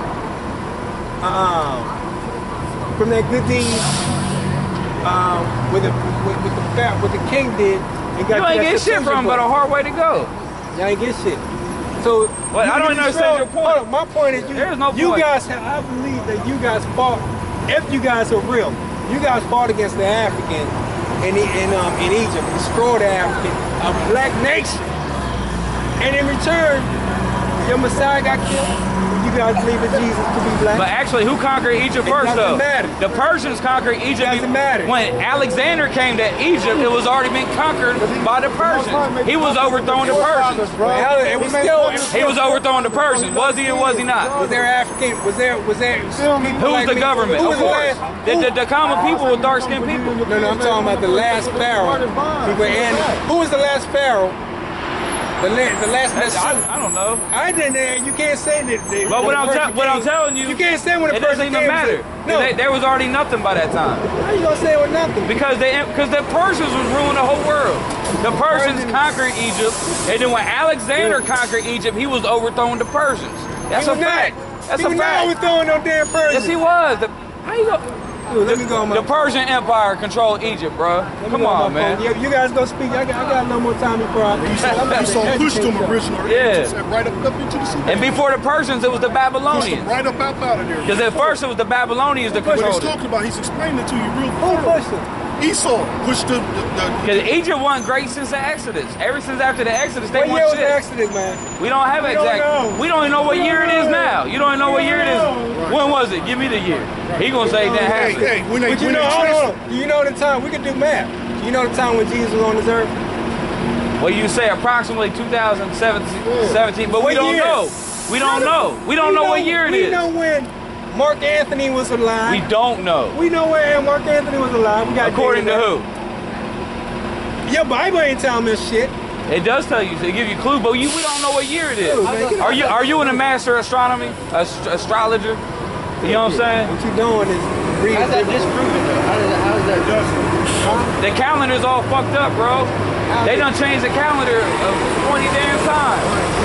From that good deed with the king did. And got You ain't that get shit from, but a hard way to go. Y'all ain't get shit. So Well, I don't understand your point. Hold on, my point is There's no you point. guys have, I believe that you guys fought. If you guys are real, you guys fought against the Africans in Egypt, destroyed the African, a black nation. And in return, your Messiah got killed. You guys believe in Jesus to be black. But actually, who conquered Egypt first, though? doesn't matter. The Persians conquered Egypt. Doesn't matter. When Alexander came to Egypt, it was already been conquered by the Persians. He was overthrowing the Persians. Well, it was still. He was overthrowing the Persians. Was he or was he not? Was there African? Was there people Who was like the me? government? Who Of was the course. last? The common people were dark-skinned people. No, I'm talking about the last pharaoh. And who was the last pharaoh? The last Messi. I don't know. I didn't. You can't say that. But what I'm telling you, you can't say when a it doesn't person even came. matter. No, There was already nothing by that time. how you gonna say it with nothing? Because the Persians was ruling the whole world. The Persians conquered Egypt, and then when Alexander conquered Egypt, he was overthrowing the Persians. That's He a was fact. not. That's He a was not fact. overthrowing no damn Persians. Yes, he was. How you go? Dude, let me go on my The Persian Empire controlled Egypt, bro. Let me Come go on, my phone. man. You guys go speak. I got no more time before I. You saw pushed them originally. Yeah. Right up into the sea. And before the Persians, it was the Pushed them Babylonians. right up out of there. Because at first it was the Babylonians that What he's controlled it. talking about, he's explaining it to you real Who thorough. pushed him? Esau pushed the Because Egypt wasn't great since the Exodus. Ever since after the Exodus, they What year want was the shit. Exodus, man? We don't have We don't exact. know. We don't even know what We year don't it is know. now. You don't even know what year it is. When was it? Give me the year. He gonna say that Hey, happened. hey, when they But you know, hold on. Do you know the time? We can do math. Do you know the time when Jesus was on this earth? Well, you say approximately 2017, but we What don't year? know. We don't know. We don't know what year it We is. know when Mark Anthony was alive. We don't know. We know when Mark Anthony was alive. We got According to data. who? Your Bible ain't telling us shit. It does tell you. It give you a clue, but we don't know what year it is. Are you in a master astronomy, astrologer? You know what I'm saying? What you doing is reading. How's that disproven though? How is that? The calendar's all fucked up, bro. They done changed the calendar 20 damn times.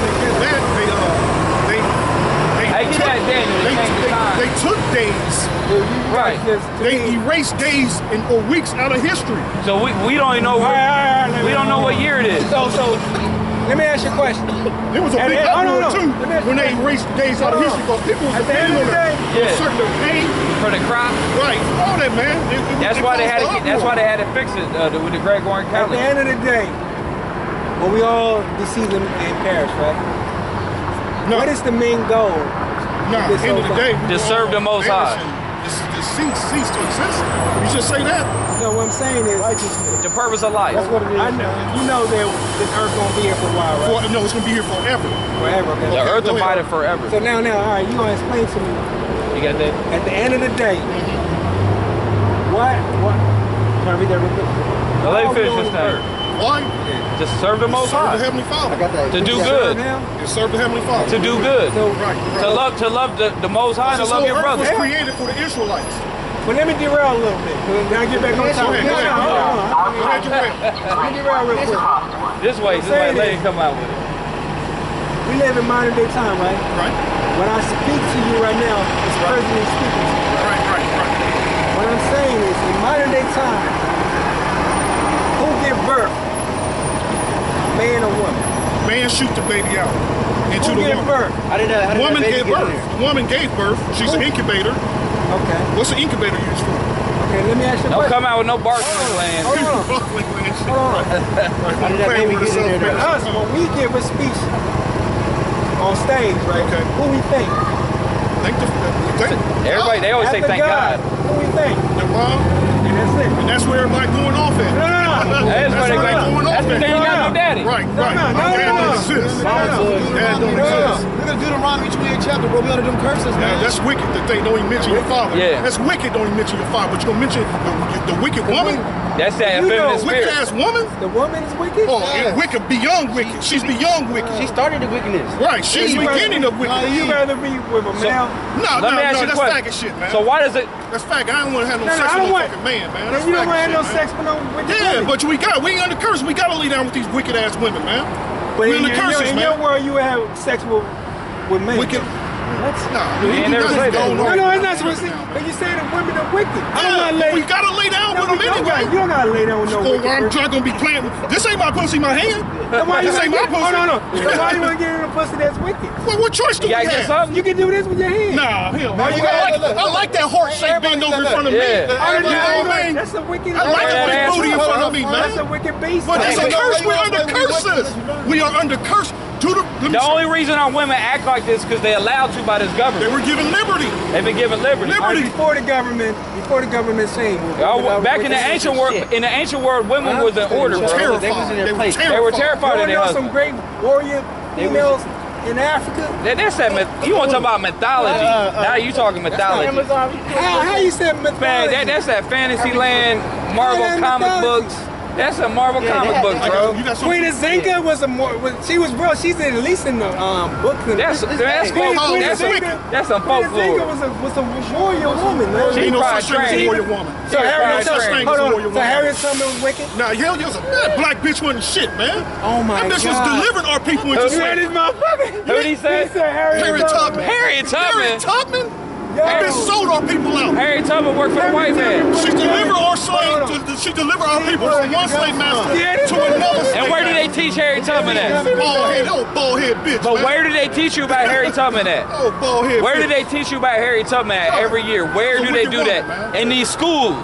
Hey, get that Daniel. They changed the time. They took days. Right. They erased days or weeks out of history. So we don't even know we don't know what year it is. So let me ask you a question. There was a big uproar too when they erased days out of history because people was At the end of the day, Yeah. certain pain. For the crop. Right, all that, man. That's why they had to. That's why they had to fix it with the Gregorian at the calendar. end of the day, when we all deceive and perish, right? No. What is the main goal? No, at the end of the day, To serve the Most High. Cease to exist. You should say that. No, what I'm saying is, The purpose of life. That's what it is. I know you know that this earth gonna be here for a while, right? No, it's gonna be here forever. Forever. Okay. The earth go ahead. abided forever. So now, all right, you gonna explain to me? You got that? At the end of the day, what? Can I read that real quick? Now, let me finish this thing. Why? To serve the Most Serve the High. Heavenly Father. To do Serve good. him. And serve the Heavenly Father. To do good. So, Right. To love the Most High and to This love whole your earth brother. was created for the Israelites. but let me derail a little bit. Can I get back on Go topic? ahead, go ahead. Hold on. Go ahead, Joel. Let me derail real quick. This way, let it come out with it. We live in modern day time, right? Right, When I speak to you right now, it's personally speaking to you. right. What I'm saying is, in modern day time, who give birth? Man or woman? Man shoot the baby out into Who the give woman. birth? How did that Woman baby gave get in birth. there? Woman gave birth. She's an incubator. Okay. What's an incubator used for? Okay, let me ask you a Don't question. come out with no bark in the land. Hold on. Hold on. How did that baby get in there? Us, when we give a speech on stage, right? Okay. Who we think? Everybody, they always say After thank God. Who we think? The mom, And that's it. and that's where everybody going off at. No. That's where they where going. going That's off because at. they ain't got no daddy. Right, No, right. no, My no, dad no. was exist. That don't exist. Look at Deuteronomy 28 chapter, bro. We under them curses, man. That's wicked that they don't even mention your father. Yeah. That's wicked don't even mention your father, but you gonna mention the wicked woman? That's that feminine Wicked spirit. ass woman? The woman is wicked? Oh, and wicked beyond wicked. She's beyond wicked. She started the wickedness. Right, she's the beginning of wicked. You rather be with a male? No, Let me ask you a that's question. faggot shit, man. So why does it? That's faggot. I don't want to have no No, sex I with don't no want- fucking man, man. That's You don't faggot want to have no shit, sex man. with no wicked Yeah, women. but we ain't under curse. We gotta lay down with these wicked ass women, man. But we in, under curses, in man. your world, you would have sex with men. Wicked. Nah, You ain't never say that. No, it's not supposed to say. But you say the women are wicked. I don't want to lay. We gotta lay down with them anyway. You don't gotta lay down with no wicked I'm person. not gonna be playing. This ain't my pussy, my hand. Then why you This ain't my wanna pussy. get, no. So why you want to get in a pussy that's wicked? Well, what choice do You we gotta get have? something. You can do this with your hand. Nah, hell. No, you I like that heart shape bend over in front of me. Yeah. You know what I mean? That's a wicked. I like that the ass booty in up. front of me, That's a man. wicked beast. But it's a Hey, curse. hey, We're hey, under hey, curses. We are under curse. The only reason our women act like this because they're allowed to by this They government. were given liberty. They've been given liberty. Liberty. Before the government saying. Back in the ancient world, women was in order, bro. Terrified. They was in their They were place. They were terrified You of their know some husband. great warrior females in Africa? That's that you want to talk about mythology? Now you talking mythology. How you said mythology? Man, that's that fantasy land Marvel Yeah, comic mythology. books. That's a Marvel comic books, bro. You got some Queen Zinga was she was real. She's at least in the books. And That's Queen folklore. Zinga- That's some Queen Zinga folklore. was a warrior woman, man. Ain't no probably such thing as a trained. warrior woman. So Harriet such thing Tubman, as a hold warrior on. So woman. Harriet Tubman was wicked. Nah, hell, that black bitch wasn't shit, man. Oh my That bitch was God. delivering our people into You heard slavery. this motherfucker? Who'd he say? He said Harriet Harriet Tubman. Harriet Harriet Tubman. Tubman? That bitch sold our people out. Harriet Tubman worked for the white man. She delivered our slaves. She delivered our people from one slave master to another slave And where did they teach Harriet Tubman at? Bald head bitch. But man. where did they teach you about Harriet Tubman at? Oh, bald head. Where bitch. did they teach you about Harriet Tubman at every year? Where It's a do they wicked do woman, that? man. In these schools.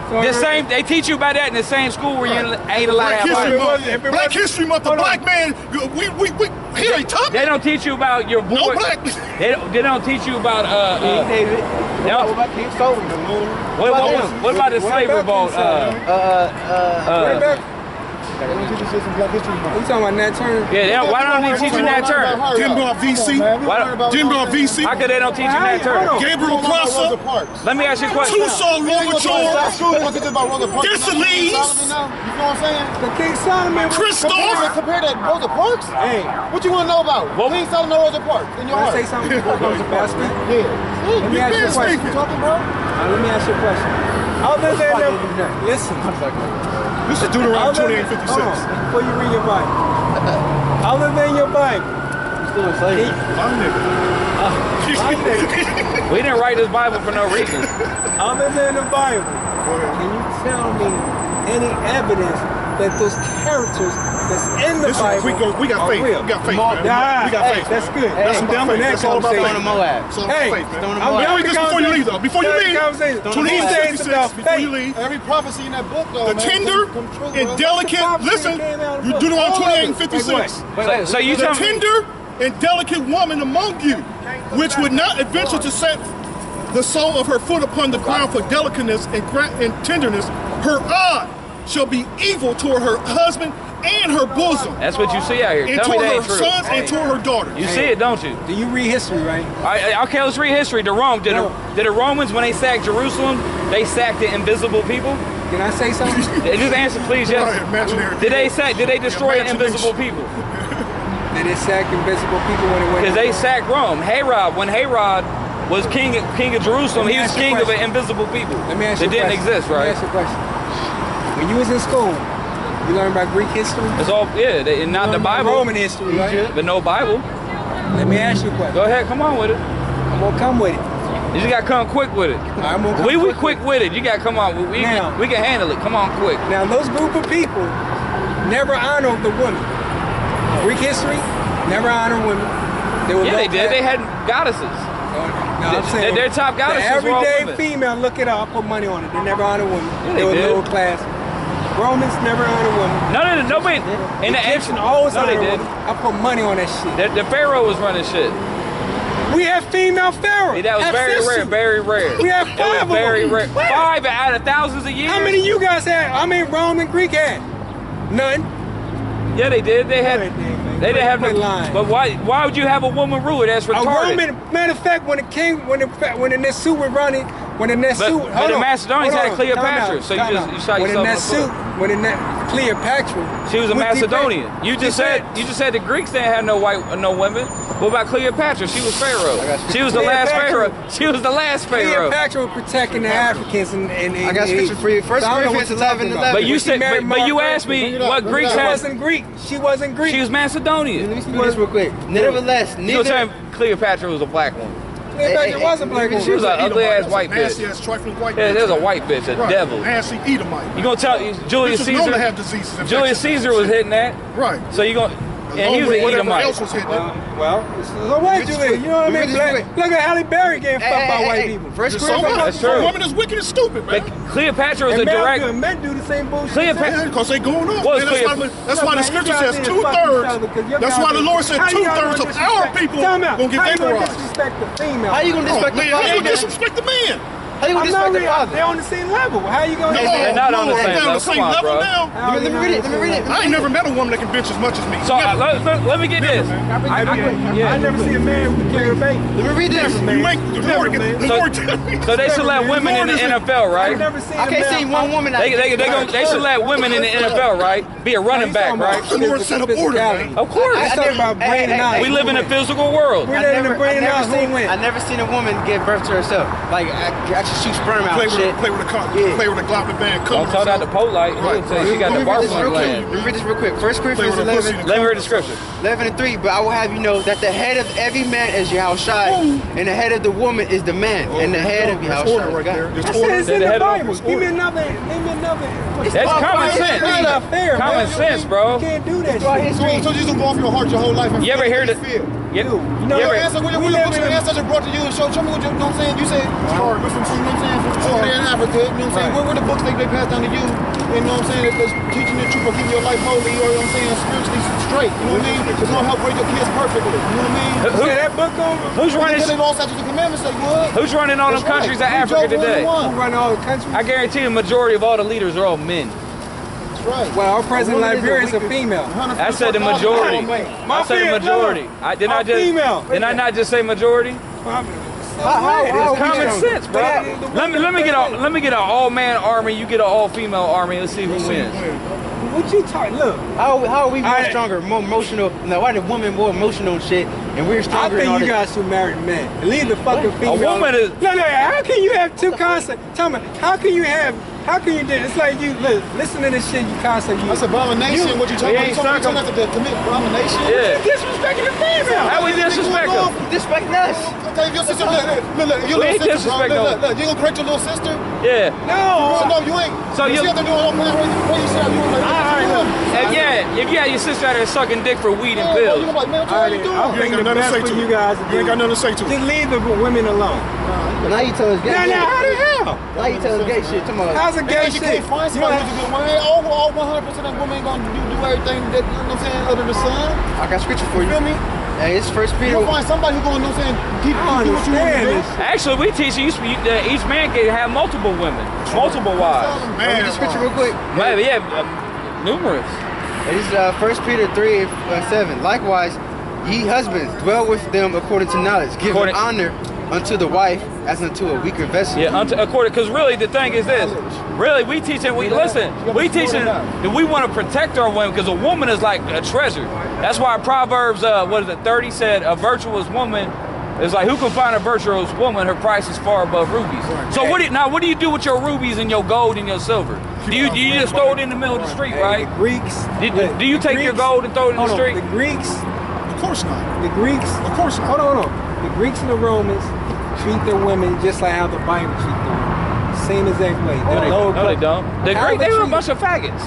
They teach you about that in the same school where you ain't allowed Black to have History white. Month. Black History Month. The black man. We Harriet Tubman. They don't teach you about your boy. No black. They don't teach you about King David. they don't- What about King Solomon? what about the slave revolt? They don't teach us this in Black History Month. You talking about Nat Turner? Why don't they teach you Nat Turner? Jim Brown VC. Jim Brown VC. How could they don't teach you Nat Turner? Gabriel Prosser. Let me ask you a question. Tuso Lomature. Disselines. You know what I'm saying? The King Solomon. Christoph. Compare that Rosa Parks. Hey, What you want to know about? Well- King Solomon Rosa Parks in your can I heart. say something before I go to speak? Yeah. Let me ask you a question. You talking, bro? Let me ask you a question. Other than listen, This is Deuteronomy other 28:56. hold on, before you read your Bible, other than your Bible, Still in slavery. My nigga. We didn't write this Bible for no reason. other than the Bible, can you tell me any evidence that those characters that's in the This is, Bible we got are faith. real? We got faith, man. Ah, We got hey, faith. that's good. That's I'm about done with faith. that That's all about conversation. faith. Moab. It's all about Hey, faith, man. I'm Let done me with just the before you leave, though. Before you leave, conversation. 28:56. Before you leave. Every prophecy in that book, though, The man, tender come true, and bro. delicate, listen, you Deuteronomy 28:56. So you The tell me. tender and delicate woman among you, which would not adventure to set the sole of her foot upon the ground for delicateness and tenderness, her eye shall be evil toward her husband and her bosom, That's what you see out here. and Tell me toward that her ain't true. sons and toward her daughters. You see it, don't you? Do you read history, right? Okay, let's read history. Did the Romans, when they sacked Jerusalem, they sacked the invisible people? Can I say something? Just answer, please. Yes. Right, imaginary Did they destroy the invisible people? Did it sack invisible people when it went? Because they sacked Rome. When Herod was king of Jerusalem, he was ask you a king of question. invisible people. Let me ask you that a didn't question. exist, Let me right? ask you a question. When you was in school, you learned about Greek history? It's all not the Bible, Roman history, right? but no Bible. Let me ask you a question. Go ahead, come on with it. I'm gonna come with it. You just gotta come quick with it. I'm gonna come We quick with it. You gotta come on. We can handle it. Come on quick. Now, those group of people never honored the women. Greek history never honored women. They did. They had goddesses. No, I'm saying Their top goddesses the were all everyday women. female, look it up, I put money on it. They never honored women. they were did. lower class. Romans never honored women. Nobody. In the Egyptians ancient, always no, they honored did. women. I put money on that shit. The Pharaoh was running shit. We have female pharaohs. That was very rare. We have It five of was very them. rare. What? 5 out of thousands of years. How many you guys had? How many Roman Greek had? None. Yeah, they did. They had. They did, man. They didn't have Quit no. lying. But why would you have a woman ruler? That's A retarded. Roman, matter of fact, when the Nesu was running, when the Nesu, But the Macedonians had Cleopatra, so you shot when yourself in the foot. Cleopatra, She was a with the Macedonian. fact- You just said the Greeks didn't have no women. What about Cleopatra? She was Pharaoh. She was the last Cleopatra- Pharaoh. She was the last Pharaoh. Cleopatra was protecting the Africans and I got scripture for you. First Corinthians 11:11. But you said, but you asked me what Greeks She had. wasn't Greek. She wasn't Greek. She was Macedonian. Let me speak this real quick. Nevertheless, You know what I'm neither. saying? Cleopatra was a black woman. Cleopatra was a black woman. She was an ugly ass white Nasty bitch. ass trifling white Yeah, bitch. there's a white bitch, a Right. devil. Nasty Edomite. You gonna tell Julius Bitches known to Caesar? have diseases. Julius Caesar was hitting that. Right. So you gonna, and he was an Whatever Edomite. else was hitting it. Well, so what, Julius? You know what I mean? Look at Halle Berry getting fucked by white people. First So Corinthians. what? That's true. A woman is wicked and stupid, man. But Cleopatra was a And direct. men do the same bullshit. Cleopatra- Because they going on. What's Man, that's Cleopatra? why the scripture says 2/3. That's why the Lord said 2/3 of our people gonna get How you vaporized. gonna disrespect the female? How you gonna Oh, disrespect man, the how you father? disrespect the man? How you gonna I'm not disrespect the really. father? They're on the same level. How you gonna? No, They're not on the we're same on level. the same Come on, level bro. now. Let me read it. Let me read it. I ain't never met a woman that can bench as much as me. So Never. let me get this. I never see a man who can carry a baby. Let me read this. You ain't the Lord. The So- Lord tell me. So they should let women in the NFL, I've right? never seen. I can't see one woman. They should let women in the NFL, right? Be a running back, right? The Lord set up order, man. Of course. I talking about brain and eyes. We live in a physical world. We're letting the brain and eyes who win. I never seen a woman give birth to herself. Like actually shoot sperm out and shit. Play with a Gloppy band. Don't tell that to Polite. He'll say she got the barf on her land. Let me read this real quick. First Corinthians Play with a pussy. 11. Let me read the scripture. 11:3, but I will have you know that the head of every man is Yahushua, and the head of the woman is the man, and the head of There's Yahushua order is right there. God. There's I said order. it's Say in the the head of Bible. Give me another. That's common sense. That's not fair, Common man. sense, bro. You can't do that. It's right shit. history. So you just go off your heart your whole life. And You ever feel hear what you that? feel. You know, Your ever- answer, what your ancestors brought to you and show me what you know what I'm saying. You say, hard, you know what I'm saying, from over there in Africa, you know what I'm saying. Where the books they passed down to you, and you know what I'm saying, that's teaching the truth or keeping your life holy, or you know what I'm saying, spiritually straight, you know what I mean? It's gonna help raise your kids perfectly, you know what I mean? Who- Yeah, that book on. Who's running? Because they lost after the commandments, say what? Who's running all them That's right. countries in Who Africa Joe today? won? Who run all the countries? I guarantee the majority of all the leaders are all men. That's right. Well, our president A woman is the Liberia's a weakest. female. I said the majority. I said the majority. Didn't I not just say majority? It's common sense, bro. Let me get an all man army. You get an all female army. Let's see who wins. What you talking? Look, How are we more stronger, more emotional? Now, why the woman more emotional and shit, and we're I stronger in all think you this? guys should marry men. Leave the fucking female. woman is- No. How can you have two concepts? Tell me, how can you do? It's like you listen to this shit. You constantly. That's abomination. What you talking about? You talking about to commit abomination? Yeah. Disrespecting the female. How we disrespect her? Disrespect us. Okay, if your sister, look, your We ain't little sister, bro. disrespect Look, you gonna correct your little sister? Yeah. No, you ain't. So you you- see how they're doing all play what you said, you like, If you had your sister out there sucking dick for weed and you pills, gonna like, man, what you doing? I'm You ain't thinking got the nothing to best say for to you it. guys. You ain't got nothing to say to it. Just leave the women alone. Now you tell us gay shit. How the hell? Now you tell us gay shit. Come on. How's a gay You shit? can't find somebody who's a good woman. All 100% of women ain't gonna do everything that, you know what I'm saying, under the sun. I got scripture for You you. feel me? Hey, it's First Peter. You'll find somebody who's gonna, you know what I'm saying, keep I do what you want to understand do. this. actually we teach you each man can have multiple women, multiple wives. Read the scripture real quick. Maybe numerous. It is 1 Peter 3:7. Likewise, ye husbands, dwell with them according to knowledge, giving honor unto the wife as unto a weaker vessel. Yeah, according, because really the thing is this. Really, we teaching that we want to protect our women because a woman is like a treasure. That's why Proverbs 30 said a virtuous woman is like, who can find a virtuous woman? Her price is far above rubies. So what do you do with your rubies and your gold and your silver? Do you just throw it in the middle of the street, right? The Greeks. Do you take your gold and throw it in the street? The Greeks. Of course not. The Greeks. Of course not. Hold on. The Greeks and the Romans treat their women just like how the Bible treat them. Same exact way. No, they don't. The Greeks, they were a bunch of faggots.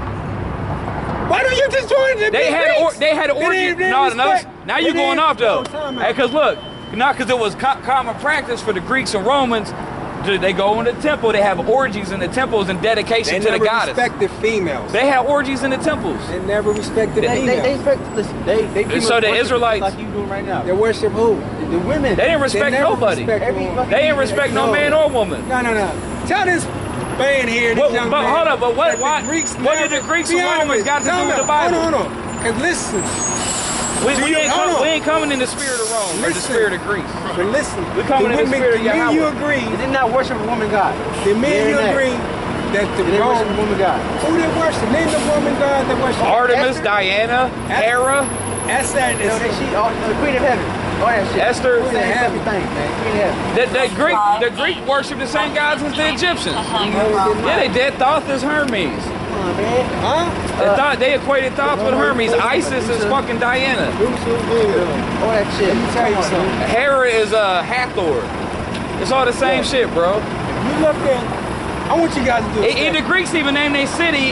Why don't you just join the They had orgies. Now you're going off though. Hey, cause look, because it was common practice for the Greeks and Romans. They go in the temple. They have orgies in the temples in dedication to the goddess. They never respected females. They had orgies in the temples. They never respected females. They respect. Listen, they So the Israelites, like you doing right now. They worship who? The women. they didn't respect never nobody. respect Every women. fucking- They didn't respect no man or woman. No. Tell this man here, this But young man. hold up, but what? that the Why? Greeks What did never- the Greeks Be and Romans honest. got to Tell do me- with the Bible? Hold on. Because listen, We ain't coming in the spirit of Rome or the spirit of Greece. But listen, We coming in the spirit of Yahweh. you agree, They did not worship a woman god. the men you agree that the They didn't worship a Rome, woman god. who they worship? Name the woman god that worship. Artemis, Esther? Diana, Hera, Esther You know, the queen of heaven. All that shit. Esther. Queen of heaven. Everything, man. Queen of heaven. The Greek worship the same gods as the Egyptians. Yeah, they did Thoth as Hermes. Come on, man. Huh? They equated Thoth with Hermes. Isis is fucking Diana. All that shit. Let me tell you something. Hera is Hathor. It's all the same shit, bro. You look at, I want you guys to do it. The Greeks even named their city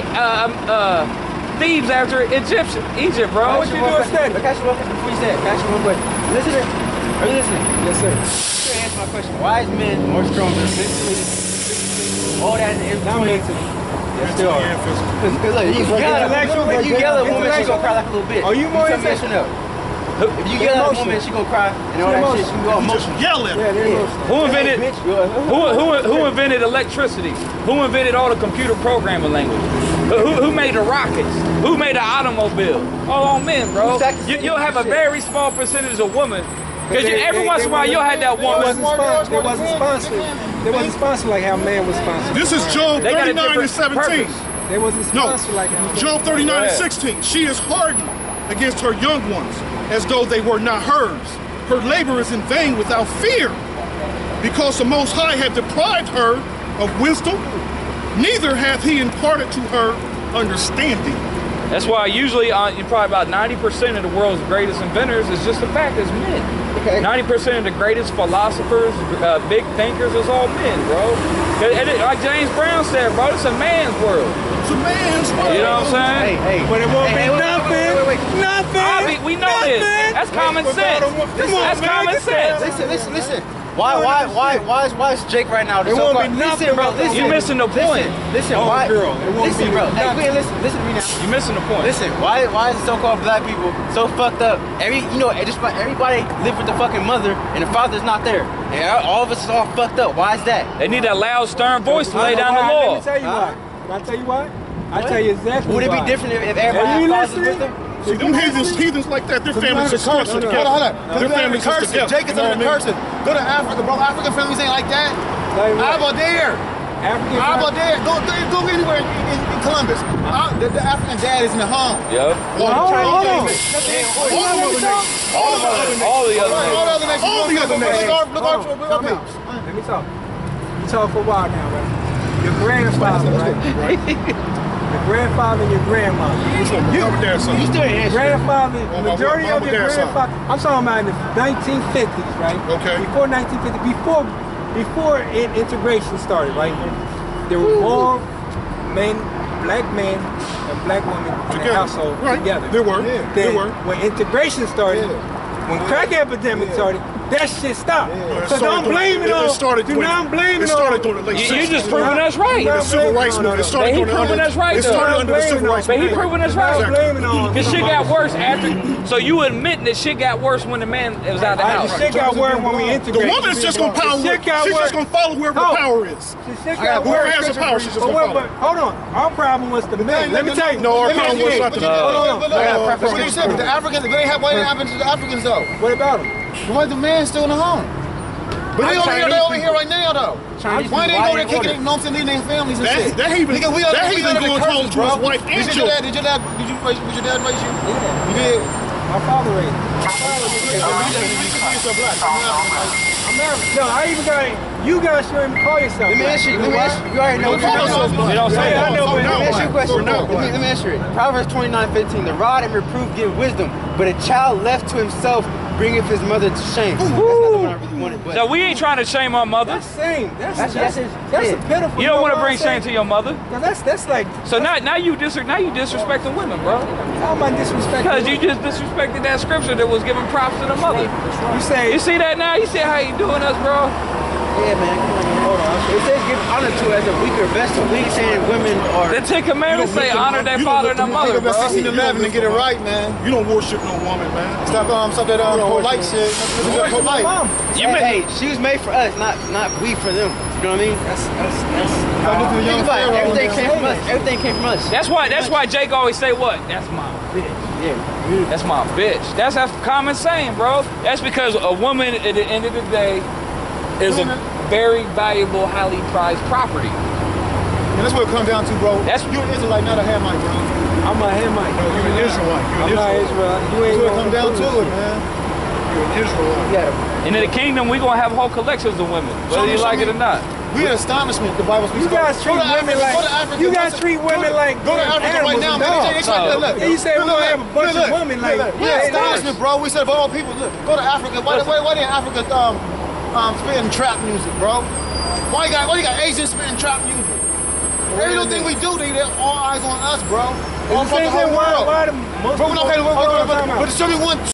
Thebes after Egypt, bro. I want you to do a study. Look, ask you one question before you say it. Ask you one question. Listening? Are you listening? Yes, sir. You answer my question. Why is men more stronger mentally? All that is Not mentally. Yes, they are. Because look, you yell at a woman, she's gonna cry like a little bitch. Are you more tell me yes or no? If you yell at a woman, she's gonna cry and all that shit. She can go emotional. Yell at her. Who invented who invented electricity? Who invented all the computer programming language? Who made the rockets? Who made the automobile? All men, bro. You'll have a very small percentage of women. Because every once in a while you'll have that They woman. wasn't sponsored. They wasn't sponsored like how man was sponsored. This is Job They got a 39 and different 17. purpose. They wasn't No, sponsored like how Job 39 and 16. She is hardened against her young ones, as though they were not hers. Her labor is in vain without fear, because the Most High had deprived her of wisdom, neither hath he imparted to her understanding. That's why usually probably about 90% of the world's greatest inventors is just the fact it's men. Okay. 90% of the greatest philosophers, big thinkers is all men, bro. Like James Brown said, bro, it's a man's world. It's a man's world. You know what I'm saying? Hey, But it won't be wait, nothing. Nothing. We know this. That's common sense. That's common sense. Listen. Why is Jake right now? It won't be nothing, bro. bro. You're missing the point. Listen, Oh, why? girl, it won't Listen, be bro. nothing. Hey, listen to me now. You're missing the point. Listen, why is the so-called black people so fucked up? Just like everybody live with the fucking mother and the father's not there. And all of us is all fucked up. Why is that? They need that loud, stern voice to lay down the Let law. me tell you why. Can I tell you why? I'll tell you exactly Would it why. be different if everybody Are you had fathers with listening? them? See, them heathens like that, their families are scripture together. Hold on. Their families are together. Jake is under the curses. Go to Africa, bro. African families ain't like that. Abba there. African Abba there. Go anywhere in Columbus. The African dad is in the home. Yep. Hold on. All the other All the other nations. All the other nations. Look our people. Let me talk. We talk for a while now, right? Your grandfather, right? Your grandfather and your grandmother. Mama there, son. You still ain't answering. Grandfather, my majority mama of your there, son. grandfather. I'm talking about in the 1950s, right? Okay. Before 1950, before integration started, right? There were more men, black men, and black women in the household together. There were. Then There were. when integration started, when crack epidemic started, that shit stopped. So don't blame it on. Do not blame it on. It started during the late You 60s. just proving us right. The civil rights movement. It started But he during proving us right, It though. started under the civil rights But he movement. proving us Don't right. blame it on. Cause shit got worse after. So you admit that shit got worse when the man was out of the house. The shit got worse when we The integrated. woman's just gonna power. The shit got She's worse. just gonna follow wherever the power is. The shit got Whoever worse. has the power, she's just But gonna but hold on. Our problem was the men. Let me tell you. No, our Let me problem was tell you. not the men. Hold on. What do you say? But the Africans, they have what happened to the Africans though? What about them? Why the man still in the home? But they over here right now though. Why they go there kicking it, you know what I'm saying, leading their families and shit? That even Nigga, we that we even under the going home curses, to his bro. wife and Did your children. did your dad raise you? Yeah. You did? My father raised me. No, I even got it. You guys shouldn't even call yourself. Let me ask you. You already know. Call ourselves black. You don't say I that. know, but Let me ask you a question. We're not black. Let me answer it. Proverbs 29:15. The rod and reproof give wisdom, but a child left to himself bringeth his mother to shame. That's not the one I really wanted. But So we ain't trying to shame our mother. That's shame. That's That's a pitiful. You don't want to know bring what I'm shame to your mother. saying? That's like So now you disrespect the women, bro. how am I disrespecting? Because you just disrespected that scripture that was giving props to the mother. You say You see that now? You see how you doing us, bro? yeah, man. Come on, man. Hold on. It says give honor to as a weaker vessel. We ain't saying women are. The Ten Commandments say honor their you father don't and their look mother, them- bro. Think about 16:11 and get it right, man. You don't worship no woman, man. Stop that polite shit. That's polite. mom. Hey, she was made for us, not we for them. You know what I mean? Think about it. Everything came from us. Everything came from us. That's why Jake always say what? That's my bitch. Yeah. That's my bitch. That's a common saying, bro. That's because a woman at the end of the day is a very valuable, highly prized property. And that's what it comes down to, bro. You're an Israelite, not a Hamite, bro. I'm a Hamite. No, you're an Israelite. I'm not Israelite. You ain't That's what it gonna comes down prove to it. it, man. You're an Israelite. Yeah. And in the kingdom, we're going to have whole collections of women, whether you like it or not. We in astonishment. The Bible speaks You guys treat women like you guys treat women like go to Africa right now, man. Look, you say we're gonna have a bunch of women like we in astonishment, bro. We said, all people, look, go to Africa. Why they in Africa spitting trap music, bro? Why you got Asians spitting trap music? Every little thing we do, they all eyes on us, bro. All across the whole world. Why the most Bro, we're not okay. But show me one